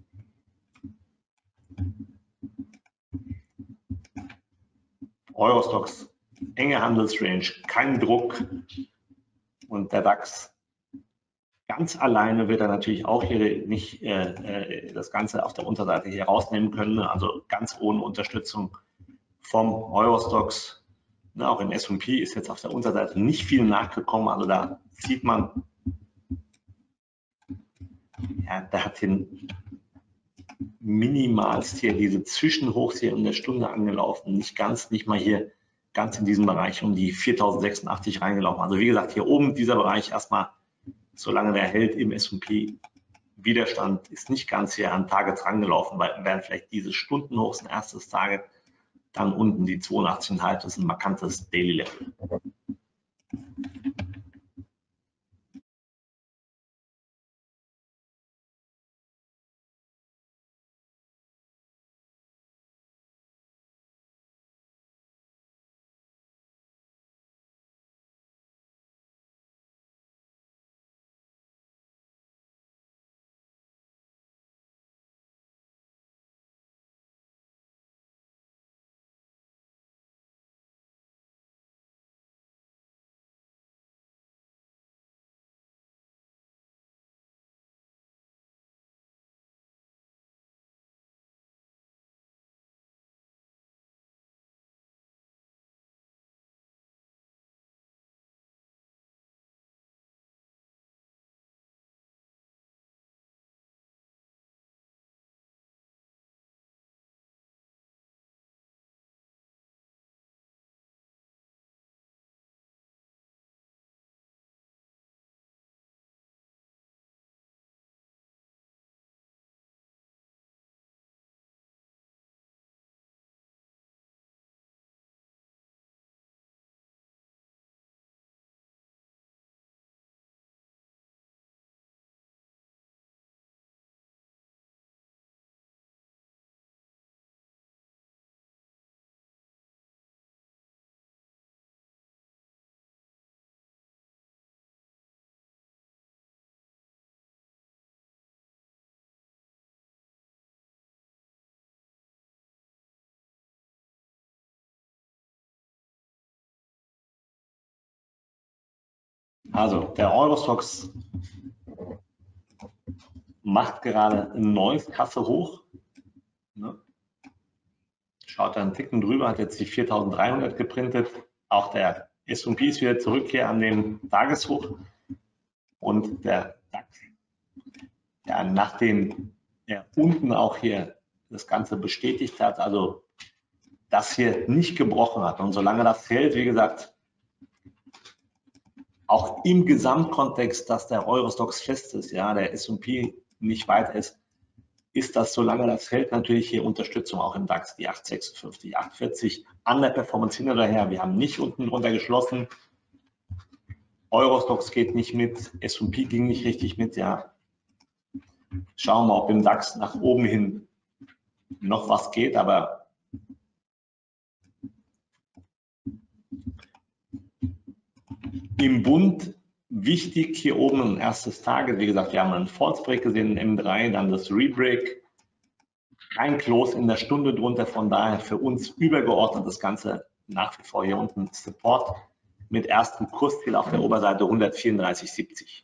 Eurostoxx, enge Handelsrange, kein Druck und der DAX ganz alleine wird er natürlich auch hier nicht das Ganze auf der Unterseite hier rausnehmen können, also ganz ohne Unterstützung vom Eurostoxx. Ne, auch im S&P ist jetzt auf der Unterseite nicht viel nachgekommen, also da sieht man, ja, der hat den minimalst hier diese Zwischenhochs hier in der Stunde angelaufen, nicht mal hier ganz in diesem Bereich um die 4086 reingelaufen. Also wie gesagt, hier oben dieser Bereich erstmal, solange der hält im S&P, Widerstand ist nicht ganz hier an Targets rangelaufen, weil wären vielleicht diese Stundenhochs ein erstes Target, dann unten die 82,5, das ist ein markantes Daily Level. Also der Eurostoxx macht gerade ein neues Kasse hoch. Ne? Schaut da einen Ticken drüber, hat jetzt die 4300 geprintet. Auch der S&P ist wieder zurück hier an den Tageshoch. Und der DAX, ja, nachdem er unten auch hier das Ganze bestätigt hat, also das hier nicht gebrochen hat. Und solange das hält, wie gesagt, auch im Gesamtkontext, dass der Eurostoxx fest ist, ja, der S&P nicht weit ist, ist das, solange das hält, natürlich hier Unterstützung auch im DAX, die 856, 840 an der Performance hin oder her. Wir haben nicht unten drunter geschlossen. Eurostoxx geht nicht mit, S&P ging nicht richtig mit, ja. Schauen wir mal, ob im DAX nach oben hin noch was geht, aber im Bund wichtig hier oben ein erstes Target. Wie gesagt, wir haben einen False Break gesehen, M3, dann das Rebreak. kein Close in der Stunde drunter, von daher für uns übergeordnet das Ganze nach wie vor hier unten Support mit erstem Kursziel auf der Oberseite 134,70.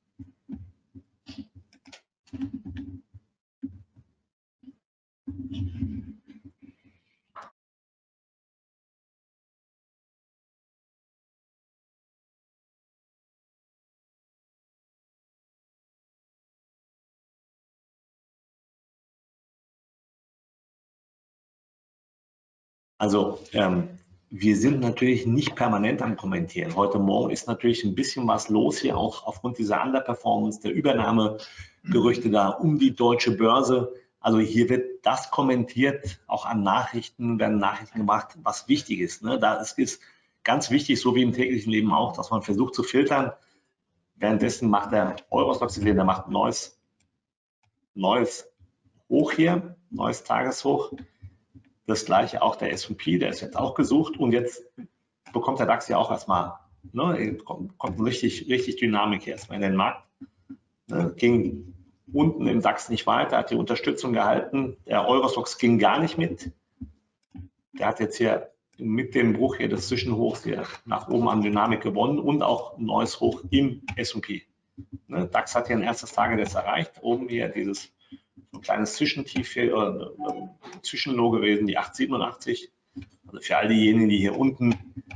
Also wir sind natürlich nicht permanent am Kommentieren. Heute Morgen ist natürlich ein bisschen was los hier, auch aufgrund dieser Underperformance, der Übernahmegerüchte da um die deutsche Börse. Also hier wird das kommentiert, auch an Nachrichten werden Nachrichten gemacht, was wichtig ist. Ne? Da ist ganz wichtig, so wie im täglichen Leben auch, dass man versucht zu filtern. Währenddessen macht der Eurostoxx, Sie sehen, der macht ein neues Hoch hier, neues Tageshoch. Das gleiche auch der S&P, der ist jetzt auch gesucht und jetzt bekommt der DAX ja auch erstmal, ne, kommt richtig Dynamik hier erstmal in den Markt. Ne, ging unten im DAX nicht weiter, hat die Unterstützung gehalten. Der Eurostoxx ging gar nicht mit. Der hat jetzt hier mit dem Bruch hier des Zwischenhochs hier nach oben an Dynamik gewonnen und auch ein neues Hoch im S&P. Ne, DAX hat hier ein erstes Target jetzt erreicht. Oben hier dieses ein kleines Zwischentief hier, Zwischenlow gewesen, die 887. Also für all diejenigen, die hier unten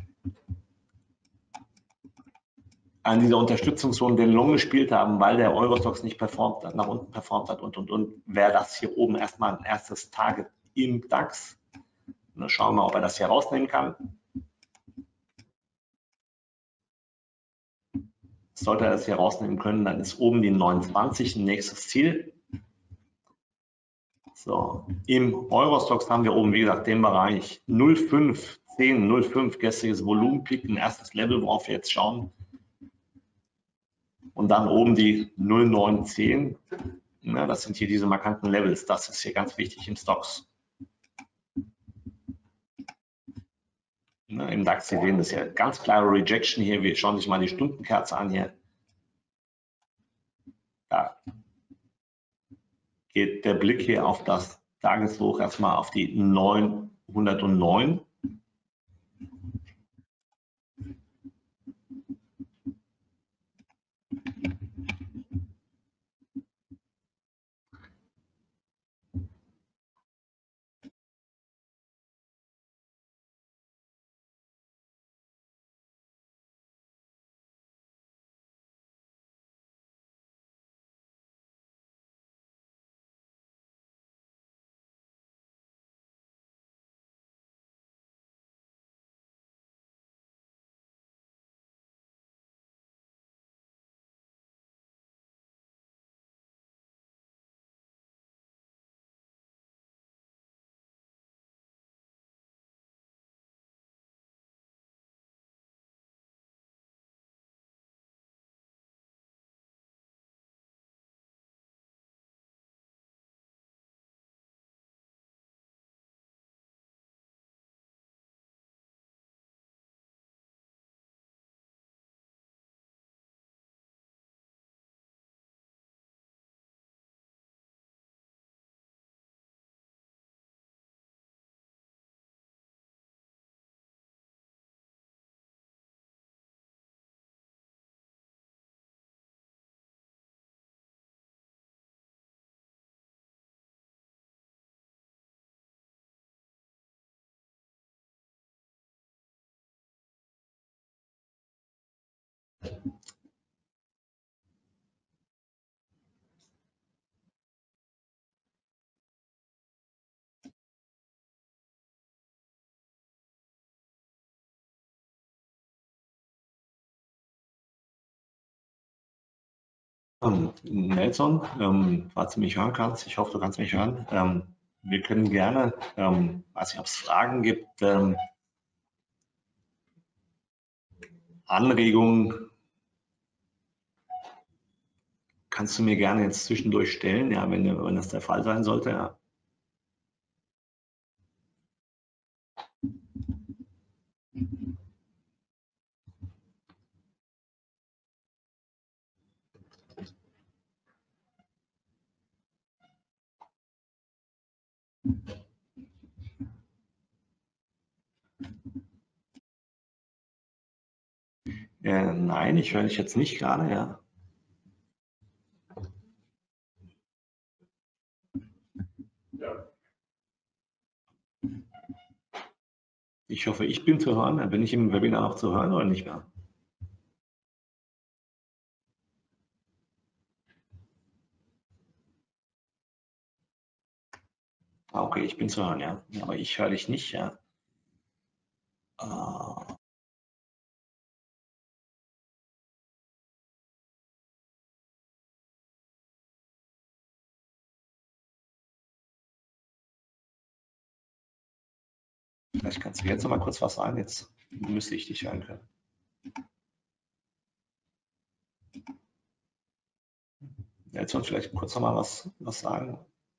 an dieser Unterstützungszone den Long gespielt haben, weil der Eurostoxx nicht performt hat, nach unten performt hat und, wäre das hier oben erstmal ein erstes Target im DAX. Und dann schauen wir mal, ob er das hier rausnehmen kann. Sollte er das hier rausnehmen können, dann ist oben die 29 ein nächstes Ziel. So, im Eurostoxx haben wir oben, wie gesagt, den Bereich 0,5, 10, 0,5, gestriges Volumenpeak, ein erstes Level, worauf wir jetzt schauen. Und dann oben die 0,910. Ja, das sind hier diese markanten Levels. Das ist hier ganz wichtig im Stocks. Ja, im DAX, Sie sehen das ja ganz klare Rejection hier. Wir schauen sich mal die Stundenkerze an hier. Da geht der Blick hier auf das Tageshoch erstmal auf die 909. Nelson, falls du mich hören kannst, ich hoffe, du kannst mich hören. Wir können gerne, weiß nicht, ob es Fragen gibt, Anregungen, kannst du mir gerne jetzt zwischendurch stellen, ja, wenn das der Fall sein sollte. Ja. Nein, ich höre dich jetzt nicht gerade, ja. Ich hoffe, ich bin zu hören. Bin ich im Webinar noch zu hören oder nicht mehr? Okay, ich bin zu hören, ja. Aber ich höre dich nicht, ja. Vielleicht kannst du jetzt noch mal kurz was sagen. Jetzt müsste ich dich hören können. Jetzt soll vielleicht kurz noch mal was sagen.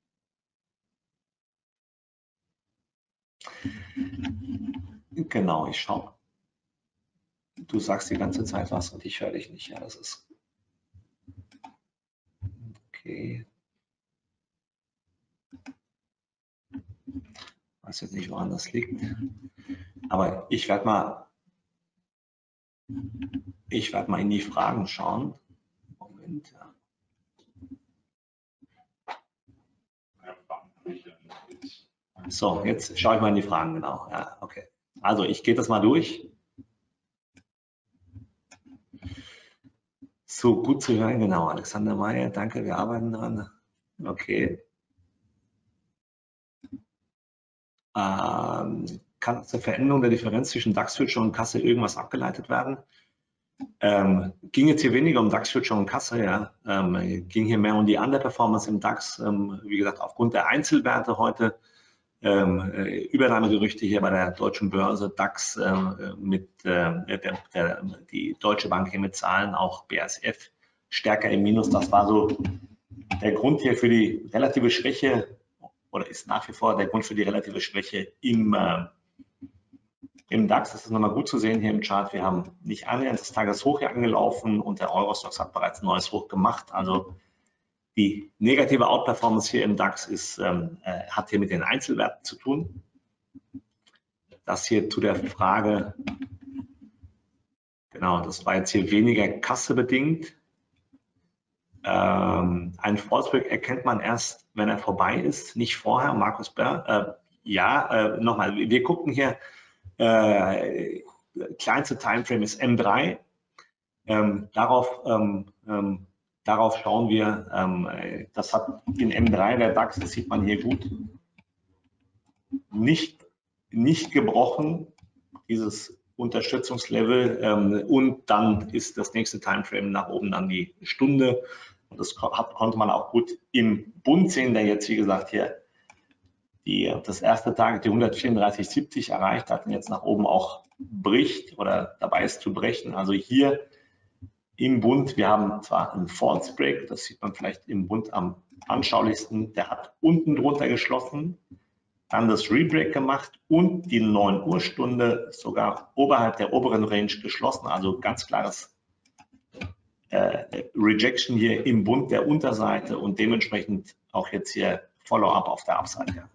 Genau, ich schaue. Du sagst die ganze Zeit was und ich höre dich nicht. Ja, das ist okay. Ich weiß jetzt nicht, woran das liegt. Aber ich werde mal in die Fragen schauen. Moment. Ja. So, jetzt schaue ich mal in die Fragen, genau. Ja, okay. Also ich gehe das mal durch. So gut zu hören, genau. Alexander Meyer, danke, wir arbeiten dran. Okay. Kann aus der Veränderung der Differenz zwischen DAX-Future und Kasse irgendwas abgeleitet werden? Ging jetzt hier weniger um DAX-Future und Kasse, ja. Ging hier mehr um die Underperformance im DAX. Wie gesagt, aufgrund der Einzelwerte heute. Übernahmegerüchte hier bei der deutschen Börse, DAX mit die Deutsche Bank hier mit Zahlen, auch BASF stärker im Minus. Das war so der Grund hier für die relative Schwäche oder ist nach wie vor der Grund für die relative Schwäche im DAX. Das ist nochmal gut zu sehen hier im Chart. Wir haben nicht annähernd das Tageshoch hier angelaufen und der Eurostoxx hat bereits ein neues Hoch gemacht. Also die negative Outperformance hier im DAX hat hier mit den Einzelwerten zu tun. Das hier zu der Frage, genau, das war jetzt hier weniger kassebedingt. Ein Fallback erkennt man erst, wenn er vorbei ist, nicht vorher. Markus Bär, nochmal, wir gucken hier, kleinste Timeframe ist M3. Darauf schauen wir, das hat in M3 der DAX, das sieht man hier gut, nicht gebrochen, dieses Unterstützungslevel, und dann ist das nächste Timeframe nach oben dann die Stunde und das konnte man auch gut im Bund sehen, der jetzt wie gesagt hier das erste Target die 134,70 erreicht hat und jetzt nach oben auch bricht oder dabei ist zu brechen. Also hier im Bund, wir haben zwar einen False Break, das sieht man vielleicht im Bund am anschaulichsten, der hat unten drunter geschlossen, dann das Rebreak gemacht und die 9 Uhr Stunde sogar oberhalb der oberen Range geschlossen, also ganz klares Rejection hier im Bund der Unterseite und dementsprechend auch jetzt hier Follow-up auf der Upside.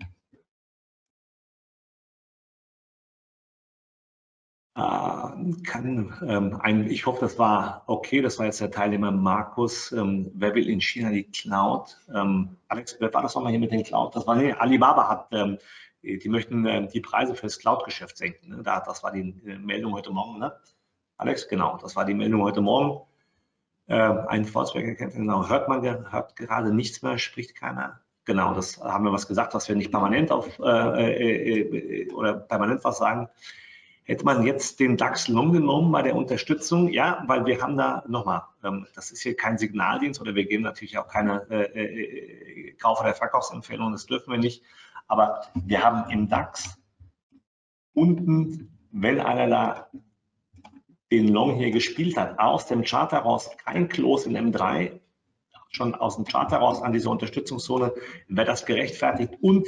Ich hoffe, das war okay. Das war jetzt der Teilnehmer Markus. Wer will in China die Cloud? Alex, wer war das nochmal hier mit den Cloud? Das war, nee, Alibaba hat, die möchten die Preise für das Cloud-Geschäft senken. Ne? Das war die Meldung heute Morgen. Ne? Alex, genau, das war die Meldung heute Morgen. Ein Volkswagen kennt, genau, hört gerade nichts mehr, spricht keiner. Genau, das haben wir was gesagt, was wir nicht permanent oder permanent was sagen. Hätte man jetzt den DAX Long genommen bei der Unterstützung? Ja, weil wir haben da nochmal, das ist hier kein Signaldienst oder wir geben natürlich auch keine Kauf- oder Verkaufsempfehlungen, das dürfen wir nicht. Aber wir haben im DAX unten, wenn einer da den Long hier gespielt hat, aus dem Chart heraus kein Close in M3, schon aus dem Chart heraus an dieser Unterstützungszone, wäre das gerechtfertigt und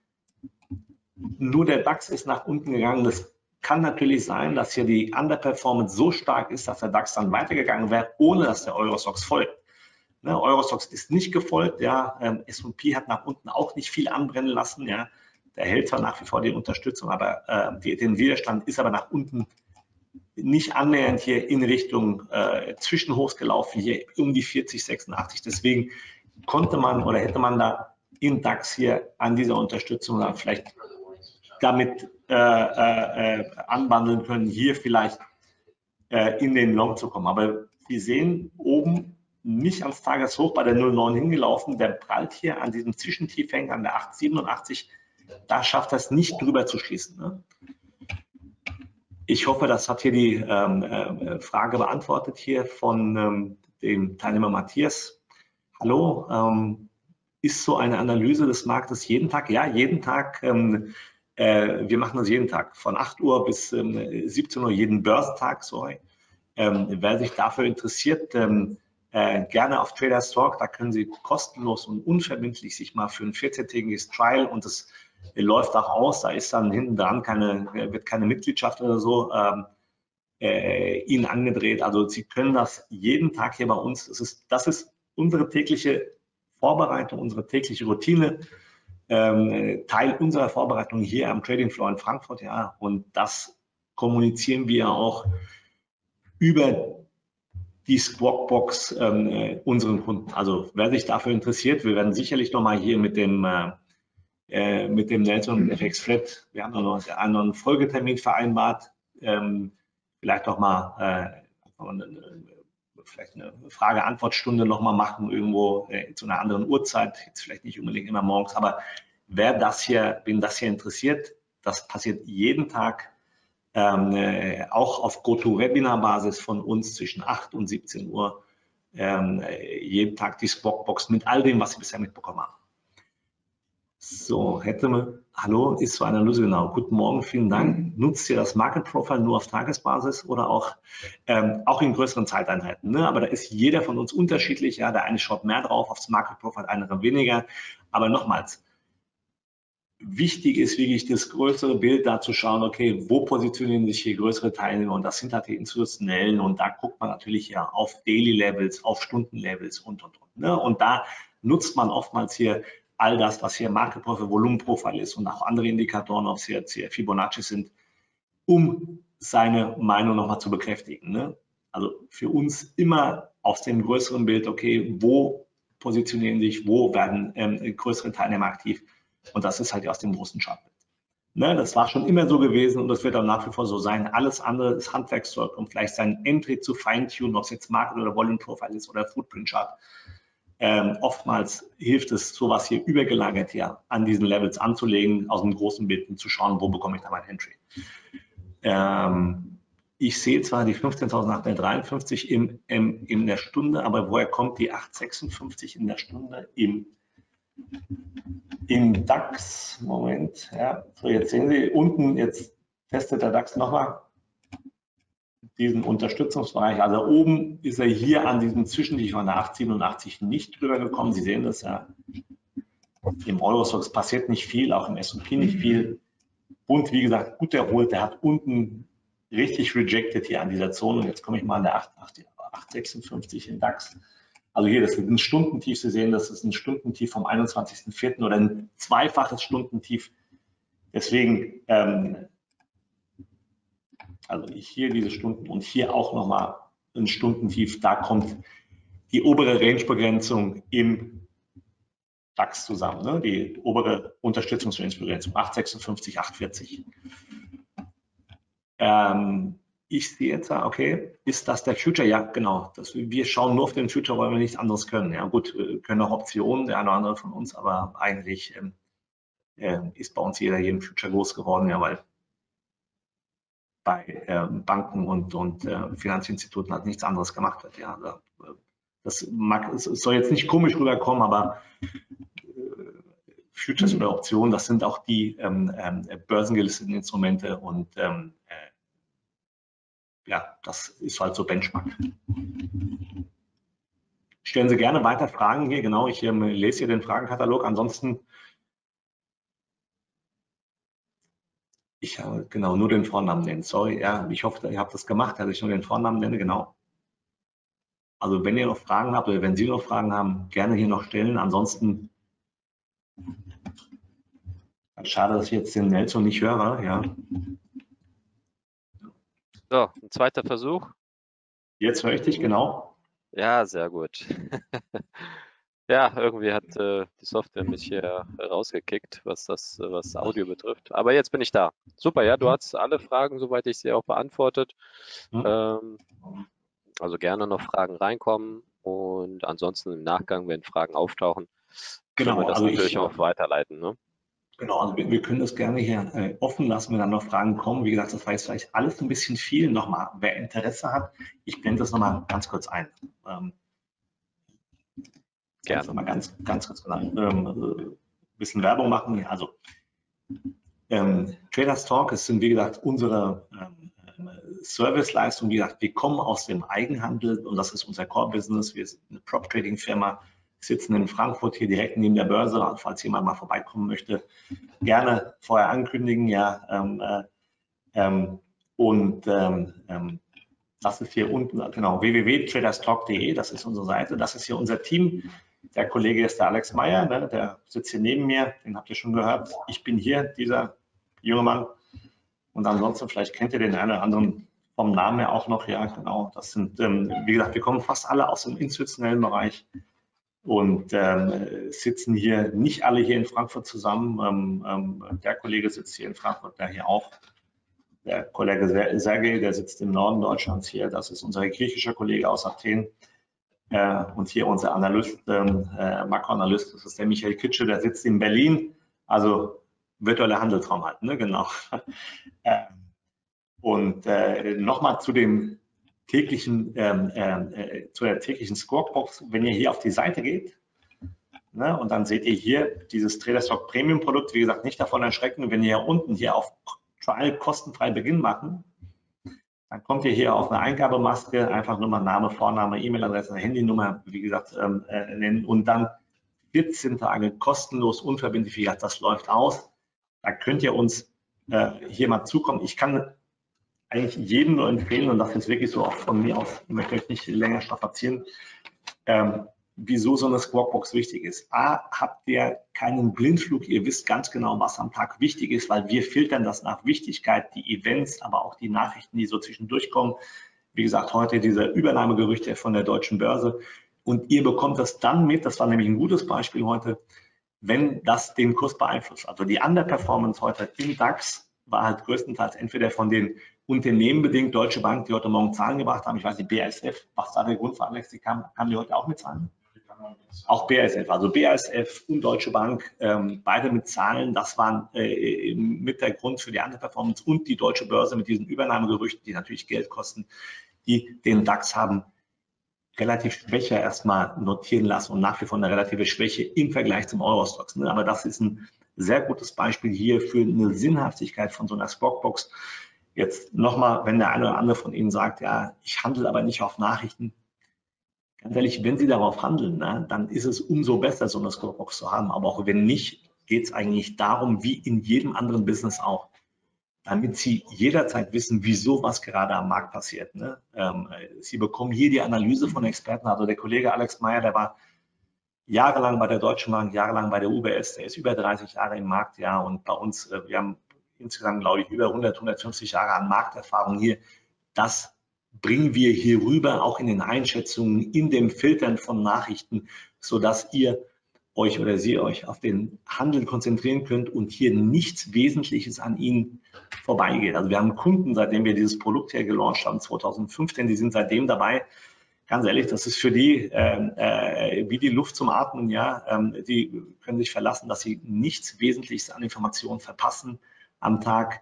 nur der DAX ist nach unten gegangen. Das kann natürlich sein, dass hier die Underperformance so stark ist, dass der DAX dann weitergegangen wäre, ohne dass der Eurostoxx folgt. Ne? Eurostoxx ist nicht gefolgt, ja. S&P hat nach unten auch nicht viel anbrennen lassen, ja. Der hält zwar nach wie vor die Unterstützung, aber den Widerstand ist aber nach unten nicht annähernd hier in Richtung Zwischenhochs gelaufen, hier um die 40, 86. Deswegen konnte man oder hätte man da im DAX hier an dieser Unterstützung dann vielleicht damit anwandeln können, hier vielleicht in den Long zu kommen. Aber wir sehen oben nicht ans Tageshoch bei der 0,9 hingelaufen. Der prallt hier an diesem Zwischentief hängen, an der 8,87. Da schafft er es nicht drüber zu schließen. Ne? Ich hoffe, das hat hier die Frage beantwortet hier von dem Teilnehmer Matthias. Hallo, ist so eine Analyse des Marktes jeden Tag? Ja, jeden Tag. Wir machen das jeden Tag, von 8 Uhr bis 17 Uhr, jeden Börsentag, sorry. Wer sich dafür interessiert, gerne auf Traders Talk, da können Sie kostenlos und unverbindlich sich mal für ein 14-tägiges Trial, und das läuft auch aus, da ist dann hinten dran wird keine Mitgliedschaft oder so Ihnen angedreht. Also Sie können das jeden Tag hier bei uns, das ist unsere tägliche Vorbereitung, unsere tägliche Routine, Teil unserer Vorbereitung hier am Trading Floor in Frankfurt, ja, und das kommunizieren wir auch über die Squawkbox unseren Kunden. Also wer sich dafür interessiert, wir werden sicherlich nochmal hier mit dem Nelson FX Flat, wir haben noch einen Folgetermin vereinbart, vielleicht noch mal vielleicht eine Frage-Antwort-Stunde noch mal machen, irgendwo zu einer anderen Uhrzeit, jetzt vielleicht nicht unbedingt immer morgens, aber wen das hier interessiert, das passiert jeden Tag, auch auf GoToWebinar-Basis von uns zwischen 8 und 17 Uhr, jeden Tag die Squawkbox mit all dem, was Sie bisher mitbekommen haben. So, hallo, ist zur Analyse, genau. Guten Morgen, vielen Dank. Nutzt ihr das Market Profile nur auf Tagesbasis oder auch in größeren Zeiteinheiten? Ne? Aber da ist jeder von uns unterschiedlich. Ja, der eine schaut mehr drauf aufs Market Profile, der andere weniger. Aber nochmals, wichtig ist wirklich das größere Bild, da zu schauen, okay, wo positionieren sich hier größere Teilnehmer, und das sind halt die institutionellen, und da guckt man natürlich ja auf Daily Levels, auf Stundenlevels und. Ne? Und da nutzt man oftmals hier all das, was hier Market Profile, Volumenprofil ist und auch andere Indikatoren, ob es jetzt hier Fibonacci sind, um seine Meinung nochmal zu bekräftigen. Ne? Also für uns immer aus dem größeren Bild, okay, wo positionieren sich, wo werden größere Teilnehmer aktiv, und das ist halt aus dem großen Chartbild. Ne? Das war schon immer so gewesen und das wird auch nach wie vor so sein. Alles andere ist Handwerkszeug, um vielleicht sein Entry zu feintunen, ob es jetzt Market oder Volume Profile ist oder Footprint Chart. Oftmals hilft es, sowas hier übergelagert hier an diesen Levels anzulegen, aus einem großen Bild und zu schauen, wo bekomme ich da mein Entry. Ich sehe zwar die 15.853 in der Stunde, aber woher kommt die 856 in der Stunde im DAX? Moment, ja, so jetzt sehen Sie unten, jetzt testet der DAX nochmal diesen Unterstützungsbereich. Also oben ist er hier an diesem Zwischentief von der 887 nicht drüber gekommen. Sie sehen das ja. Im Eurostoxx passiert nicht viel, auch im S&P nicht viel. Und wie gesagt, gut erholt. Der hat unten richtig rejected hier an dieser Zone. Und jetzt komme ich mal an der 856 im DAX. Also hier, das ist ein Stundentief. Sie sehen, das ist ein Stundentief vom 21.04. oder ein zweifaches Stundentief. Deswegen also hier diese Stunden und hier auch nochmal ein Stundentief, da kommt die obere Range-Begrenzung im DAX zusammen, ne? Die obere Unterstützungs-Range-Begrenzung, 856, 840. Ich sehe jetzt, okay, ist das der Future? Ja, genau. Wir schauen nur auf den Future, weil wir nichts anderes können. Ja gut, wir können auch Optionen, der eine oder andere von uns, aber eigentlich ist bei uns jeder hier im Future groß geworden, ja, weil bei Banken und Finanzinstituten halt nichts anderes gemacht wird. Ja, das soll jetzt nicht komisch rüberkommen, aber Futures oder Optionen, das sind auch die börsengelisteten Instrumente, und ja, das ist halt so Benchmark. Stellen Sie gerne weiter Fragen hier, genau, ich lese hier den Fragenkatalog, ansonsten ich habe genau nur den Vornamen nennen, sorry, ja, ich hoffe, ihr habt das gemacht, dass ich nur den Vornamen nenne, genau. Also wenn ihr noch Fragen habt oder wenn Sie noch Fragen haben, gerne hier noch stellen. Ansonsten, schade, dass ich jetzt den Nelson nicht höre. Ja. So, ein zweiter Versuch. Jetzt höre ich dich, genau. Ja, sehr gut. Ja, irgendwie hat die Software mich hier rausgekickt, was Audio betrifft. Aber jetzt bin ich da. Super, ja, du hast alle Fragen, soweit ich sie auch beantwortet. Also gerne noch Fragen reinkommen und ansonsten im Nachgang, wenn Fragen auftauchen, können wir Genau, das also natürlich auch weiterleiten, ne? Genau, also wir können das gerne hier offen lassen, wenn dann noch Fragen kommen. Wie gesagt, das war jetzt vielleicht alles ein bisschen viel. Nochmal, wer Interesse hat, ich blende das nochmal ganz kurz ein. Gerne. Mal ganz kurz ein bisschen Werbung machen. Also Traders Talk, es sind wie gesagt unsere Serviceleistung. Wie gesagt, wir kommen aus dem Eigenhandel und das ist unser Core-Business. Wir sind eine Prop-Trading-Firma, sitzen in Frankfurt hier direkt neben der Börse. Also falls jemand mal vorbeikommen möchte, gerne vorher ankündigen. Ja, das ist hier unten, genau, www.traderstalk.de, das ist unsere Seite. Das ist hier unser Team. Der Kollege ist der Alex Meyer, ne, der sitzt hier neben mir, den habt ihr schon gehört. Ich bin hier, dieser junge Mann. Und ansonsten, vielleicht kennt ihr den einen oder anderen vom Namen her auch noch. Ja, genau, das sind, wie gesagt, wir kommen fast alle aus dem institutionellen Bereich und sitzen hier, nicht alle hier in Frankfurt zusammen. Der Kollege sitzt hier in Frankfurt, der hier auch. Der Kollege Sergej, der sitzt im Norden Deutschlands hier. Das ist unser griechischer Kollege aus Athen. Und hier unser Analyst, Makroanalyst, das ist der Michael Kitsche, der sitzt in Berlin. Also virtueller Handelsraum halt, ne? Genau. Und nochmal zu dem täglichen, zu der täglichen Scorebox. Wenn ihr hier auf die Seite geht, ne, und dann seht ihr hier dieses Traderstock Premium Produkt. Wie gesagt, nicht davon erschrecken, wenn ihr hier unten hier auf Trial kostenfrei Beginn machen, dann kommt ihr hier auf eine Eingabemaske, einfach nur mal Name, Vorname, E-Mail-Adresse, Handynummer, wie gesagt, nennen und dann 14 Tage kostenlos, unverbindlich, wie gesagt, das läuft aus. Da könnt ihr uns hier mal zukommen. Ich kann eigentlich jedem nur empfehlen, und das ist wirklich so auch von mir aus, ich möchte euch nicht länger strapazieren, wieso so eine Squawkbox wichtig ist. A, habt ihr keinen Blindflug, ihr wisst ganz genau, was am Tag wichtig ist, weil wir filtern das nach Wichtigkeit, die Events, aber auch die Nachrichten, die so zwischendurch kommen. Wie gesagt, heute diese Übernahmegerüchte von der deutschen Börse. Und ihr bekommt das dann mit, das war nämlich ein gutes Beispiel heute, wenn das den Kurs beeinflusst. Also die Underperformance heute im DAX war halt größtenteils entweder von den Unternehmen bedingt, Deutsche Bank, die heute Morgen Zahlen gebracht haben. Ich weiß nicht, BASF, was da der Grund war, Alex, kamen die heute auch mit Zahlen? Auch BASF, also BASF und Deutsche Bank, beide mit Zahlen. Das waren mit der Grund für die Underperformance und die deutsche Börse mit diesen Übernahmegerüchten, die natürlich Geld kosten, die den DAX haben relativ schwächer erstmal notieren lassen und nach wie vor eine relative Schwäche im Vergleich zum Eurostoxx. Ne? Aber das ist ein sehr gutes Beispiel hier für eine Sinnhaftigkeit von so einer Squawkbox. Jetzt nochmal, wenn der eine oder andere von Ihnen sagt, ja, ich handle aber nicht auf Nachrichten. Ganz ehrlich, wenn Sie darauf handeln, ne, dann ist es umso besser, so eine Squawkbox zu haben. Aber auch wenn nicht, geht es eigentlich darum, wie in jedem anderen Business auch, damit Sie jederzeit wissen, wieso was gerade am Markt passiert. Ne? Sie bekommen hier die Analyse von Experten. Also der Kollege Alex Meyer, der war jahrelang bei der Deutschen Bank, jahrelang bei der UBS, der ist über 30 Jahre im Markt, ja, und bei uns, wir haben insgesamt, glaube ich, über 100, 150 Jahre an Markterfahrung hier. Das bringen wir hier rüber, auch in den Einschätzungen, in dem Filtern von Nachrichten, sodass ihr euch oder Sie euch auf den Handel konzentrieren könnt und hier nichts Wesentliches an Ihnen vorbeigeht. Also wir haben Kunden, seitdem wir dieses Produkt hier gelauncht haben, 2015, die sind seitdem dabei. Ganz ehrlich, das ist für die wie die Luft zum Atmen. Ja, die können sich verlassen, dass sie nichts Wesentliches an Informationen verpassen am Tag.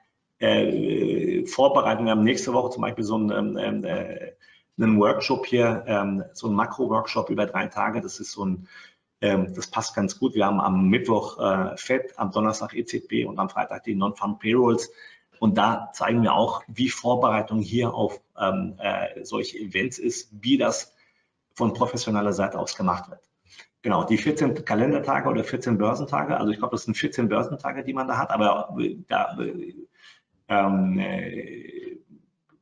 Vorbereiten. Wir haben nächste Woche zum Beispiel so einen Workshop hier, so einen Makro-Workshop über 3 Tage. Das ist so ein das passt ganz gut. Wir haben am Mittwoch FED, am Donnerstag EZB und am Freitag die Non-Farm Payrolls. Und da zeigen wir auch, wie Vorbereitung hier auf solche Events ist, wie das von professioneller Seite aus gemacht wird. Genau, die 14 Kalendertage oder 14 Börsentage, also ich glaube, das sind 14 Börsentage, die man da hat, aber da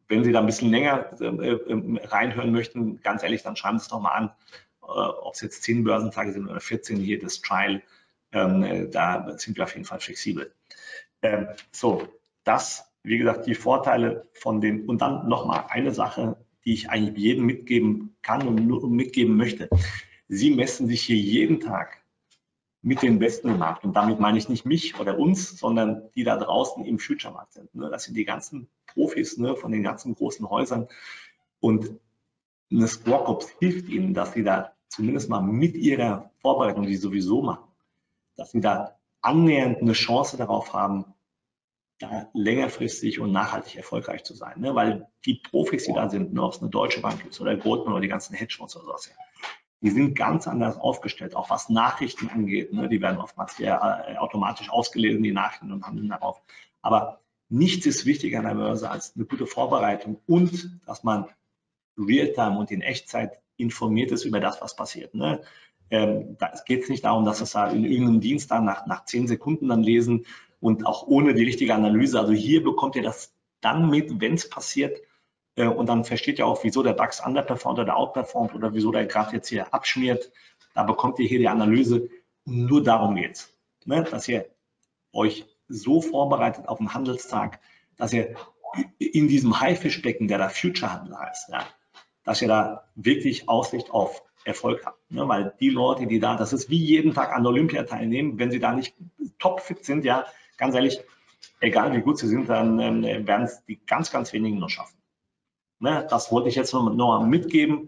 wenn Sie da ein bisschen länger reinhören möchten, ganz ehrlich, dann schreiben Sie es doch mal an, ob es jetzt 10 Börsentage sind oder 14 hier, das Trial, da sind wir auf jeden Fall flexibel. So, das, wie gesagt, die Vorteile von den, und dann nochmal eine Sache, die ich eigentlich jedem mitgeben kann und nur mitgeben möchte. Sie messen sich hier jeden Tag mit den Besten im Markt. Und damit meine ich nicht mich oder uns, sondern die da draußen im Future-Markt sind. Ne? Das sind die ganzen Profis, ne, von den ganzen großen Häusern. Und eine Squawk-Ops hilft ihnen, dass sie da zumindest mal mit ihrer Vorbereitung, die sie sowieso machen, dass sie da annähernd eine Chance darauf haben, da längerfristig und nachhaltig erfolgreich zu sein. Ne? Weil die Profis, die da sind, ne, ob es eine Deutsche Bank ist oder Goldman oder die ganzen Hedgefonds oder sowas, die sind ganz anders aufgestellt, auch was Nachrichten angeht. Ne? Die werden oftmals hier automatisch ausgelesen, die Nachrichten, und handeln darauf. Aber nichts ist wichtiger an der Börse als eine gute Vorbereitung und dass man real-time und in Echtzeit informiert ist über das, was passiert. Ne? Da geht es nicht darum, dass es da in irgendeinem Dienst dann nach 10 Sekunden dann lesen und auch ohne die richtige Analyse. Also hier bekommt ihr das dann mit, wenn es passiert, und dann versteht ihr auch, wieso der DAX underperformt oder outperformt oder wieso der Graph jetzt hier abschmiert. Da bekommt ihr hier die Analyse. Nur darum geht es, ne? Dass ihr euch so vorbereitet auf den Handelstag, dass ihr in diesem Haifischbecken, der da Future-Handel heißt, ja, dass ihr da wirklich Aussicht auf Erfolg habt. Ne? Weil die Leute, die da, das ist wie jeden Tag an der Olympia teilnehmen, wenn sie da nicht topfit sind, ja, ganz ehrlich, egal wie gut sie sind, dann werden es die ganz, ganz wenigen noch schaffen. Ne? Das wollte ich jetzt noch mal mitgeben.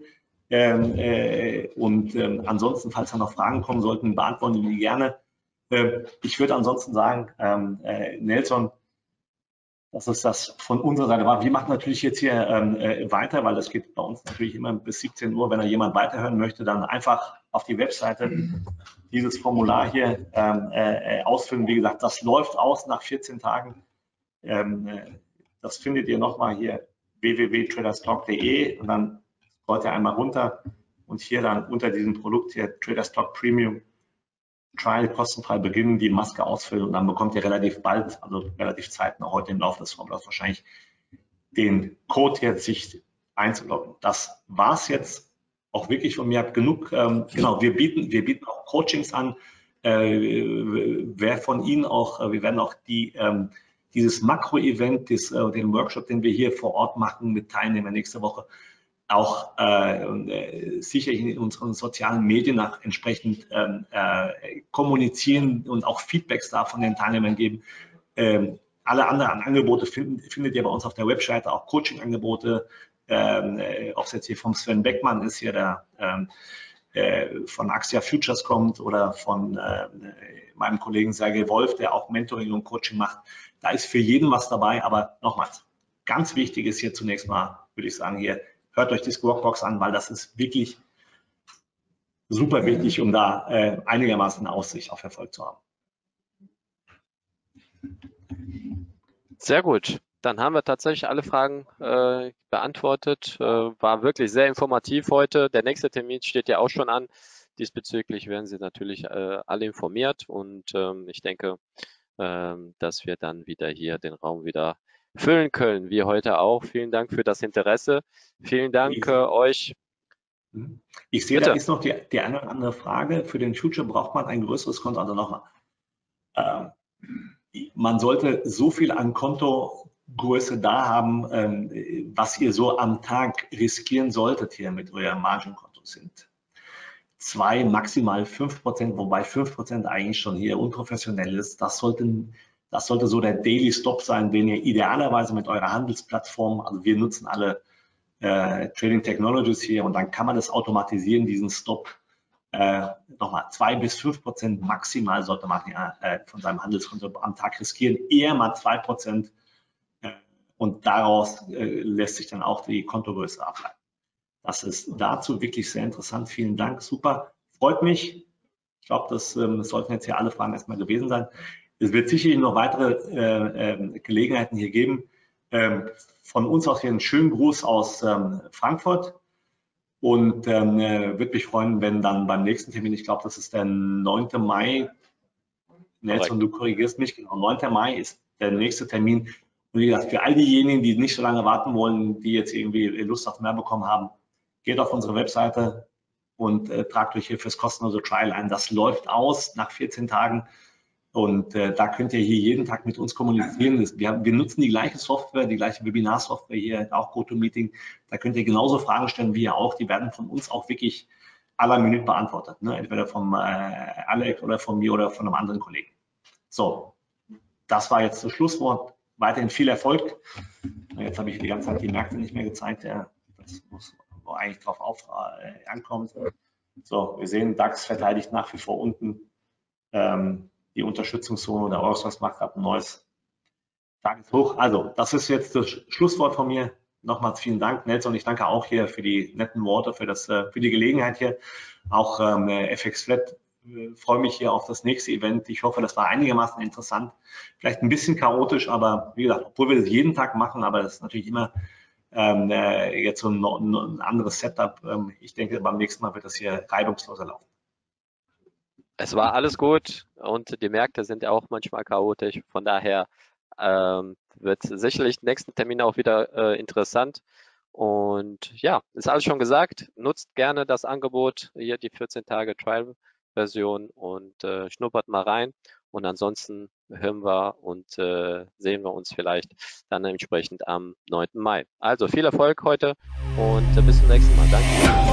Ansonsten, falls da noch Fragen kommen sollten, beantworten wir die gerne. Ich würde ansonsten sagen, Nelson, dass es das von unserer Seite war. Wir machen natürlich jetzt hier weiter, weil das geht bei uns natürlich immer bis 17 Uhr. Wenn da jemand weiterhören möchte, dann einfach auf die Webseite dieses Formular hier ausfüllen. Wie gesagt, das läuft aus nach 14 Tagen. Das findet ihr nochmal hier www.traderstalk.de und dann scrollt ihr einmal runter und hier dann unter diesem Produkt hier Traderstalk Premium Trial kostenfrei beginnen, die Maske ausfüllen und dann bekommt ihr relativ bald, also relativ zeitnah heute im Laufe des Formulars wahrscheinlich den Code jetzt sich einzuloggen. Das war es jetzt auch wirklich von mir. Genug. Genau, wir bieten auch Coachings an. Wer von Ihnen auch, wir werden auch dieses Makro-Event, den Workshop, den wir hier vor Ort machen mit Teilnehmern nächste Woche, auch sicherlich in unseren sozialen Medien nach entsprechend kommunizieren und auch Feedbacks da von den Teilnehmern geben. Alle anderen Angebote findet ihr bei uns auf der Webseite, auch Coaching-Angebote, ob es jetzt hier vom Sven Beckmann ist, hier der von Axia Futures kommt oder von meinem Kollegen Sergej Wolf, der auch Mentoring und Coaching macht. Da ist für jeden was dabei, aber nochmals, ganz wichtig ist hier zunächst mal, würde ich sagen, hier, hört euch die Squawk-Box an, weil das ist wirklich super wichtig, um da einigermaßen eine Aussicht auf Erfolg zu haben. Sehr gut. Dann haben wir tatsächlich alle Fragen beantwortet. War wirklich sehr informativ heute. Der nächste Termin steht ja auch schon an. Diesbezüglich werden Sie natürlich alle informiert und ich denke, dass wir dann wieder hier den Raum wieder füllen können, wie heute auch. Vielen Dank für das Interesse. Vielen Dank euch. Ich sehe, da ist noch die eine oder andere Frage. Für den Future braucht man ein größeres Konto. Also nochmal, man sollte so viel an Kontogröße da haben, was ihr so am Tag riskieren solltet hier mit eurem Margin-Konto sind 2, maximal 5%, wobei 5% eigentlich schon hier unprofessionell ist. Das sollte so der Daily Stop sein, den ihr idealerweise mit eurer Handelsplattform, also wir nutzen alle Trading Technologies hier und dann kann man das automatisieren, diesen Stop. Nochmal 2 bis 5% maximal sollte man von seinem Handelskonto am Tag riskieren, eher mal 2%, und daraus lässt sich dann auch die Kontogröße ableiten. Das ist dazu wirklich sehr interessant. Vielen Dank, super, freut mich. Ich glaube, das sollten jetzt hier alle Fragen erstmal gewesen sein. Es wird sicherlich noch weitere Gelegenheiten hier geben. Von uns aus hier einen schönen Gruß aus Frankfurt. Und würde mich freuen, wenn dann beim nächsten Termin, ich glaube, das ist der 9. Mai, Nelson, du korrigierst mich, genau, 9. Mai ist der nächste Termin. Und Und wie gesagt, für all diejenigen, die nicht so lange warten wollen, die jetzt irgendwie Lust auf mehr bekommen haben, geht auf unsere Webseite und tragt euch hier fürs kostenlose Trial ein. Das läuft aus nach 14 Tagen. Und da könnt ihr hier jeden Tag mit uns kommunizieren. Wir nutzen die gleiche Software, die gleiche Webinar-Software hier, auch GoToMeeting. Da könnt ihr genauso Fragen stellen wie ihr auch. Die werden von uns auch wirklich à la Minute beantwortet. Ne? Entweder vom Alex oder von mir oder von einem anderen Kollegen. So, das war jetzt das Schlusswort. Weiterhin viel Erfolg. Jetzt habe ich die ganze Zeit die Märkte nicht mehr gezeigt. Ja, das muss eigentlich drauf ankommen. So, wir sehen, DAX verteidigt nach wie vor unten die Unterstützungszone. Der Eurostoxx macht gerade ein neues Tageshoch. Also, das ist jetzt das Schlusswort von mir. Nochmals vielen Dank, Nelson. Ich danke auch hier für die netten Worte, für die Gelegenheit hier. Auch FX Flat. Freue mich hier auf das nächste Event. Ich hoffe, das war einigermaßen interessant. Vielleicht ein bisschen chaotisch, aber wie gesagt, obwohl wir das jeden Tag machen, aber das ist natürlich immer jetzt so ein anderes Setup. Ich denke, beim nächsten Mal wird das hier reibungsloser laufen. Es war alles gut und die Märkte sind ja auch manchmal chaotisch. Von daher wird sicherlich den nächsten Termin auch wieder interessant. Und ja, ist alles schon gesagt. Nutzt gerne das Angebot, hier die 14 Tage Trial-Version und schnuppert mal rein. Und ansonsten hören wir und sehen wir uns vielleicht dann entsprechend am 9. Mai. Also viel Erfolg heute und bis zum nächsten Mal. Danke.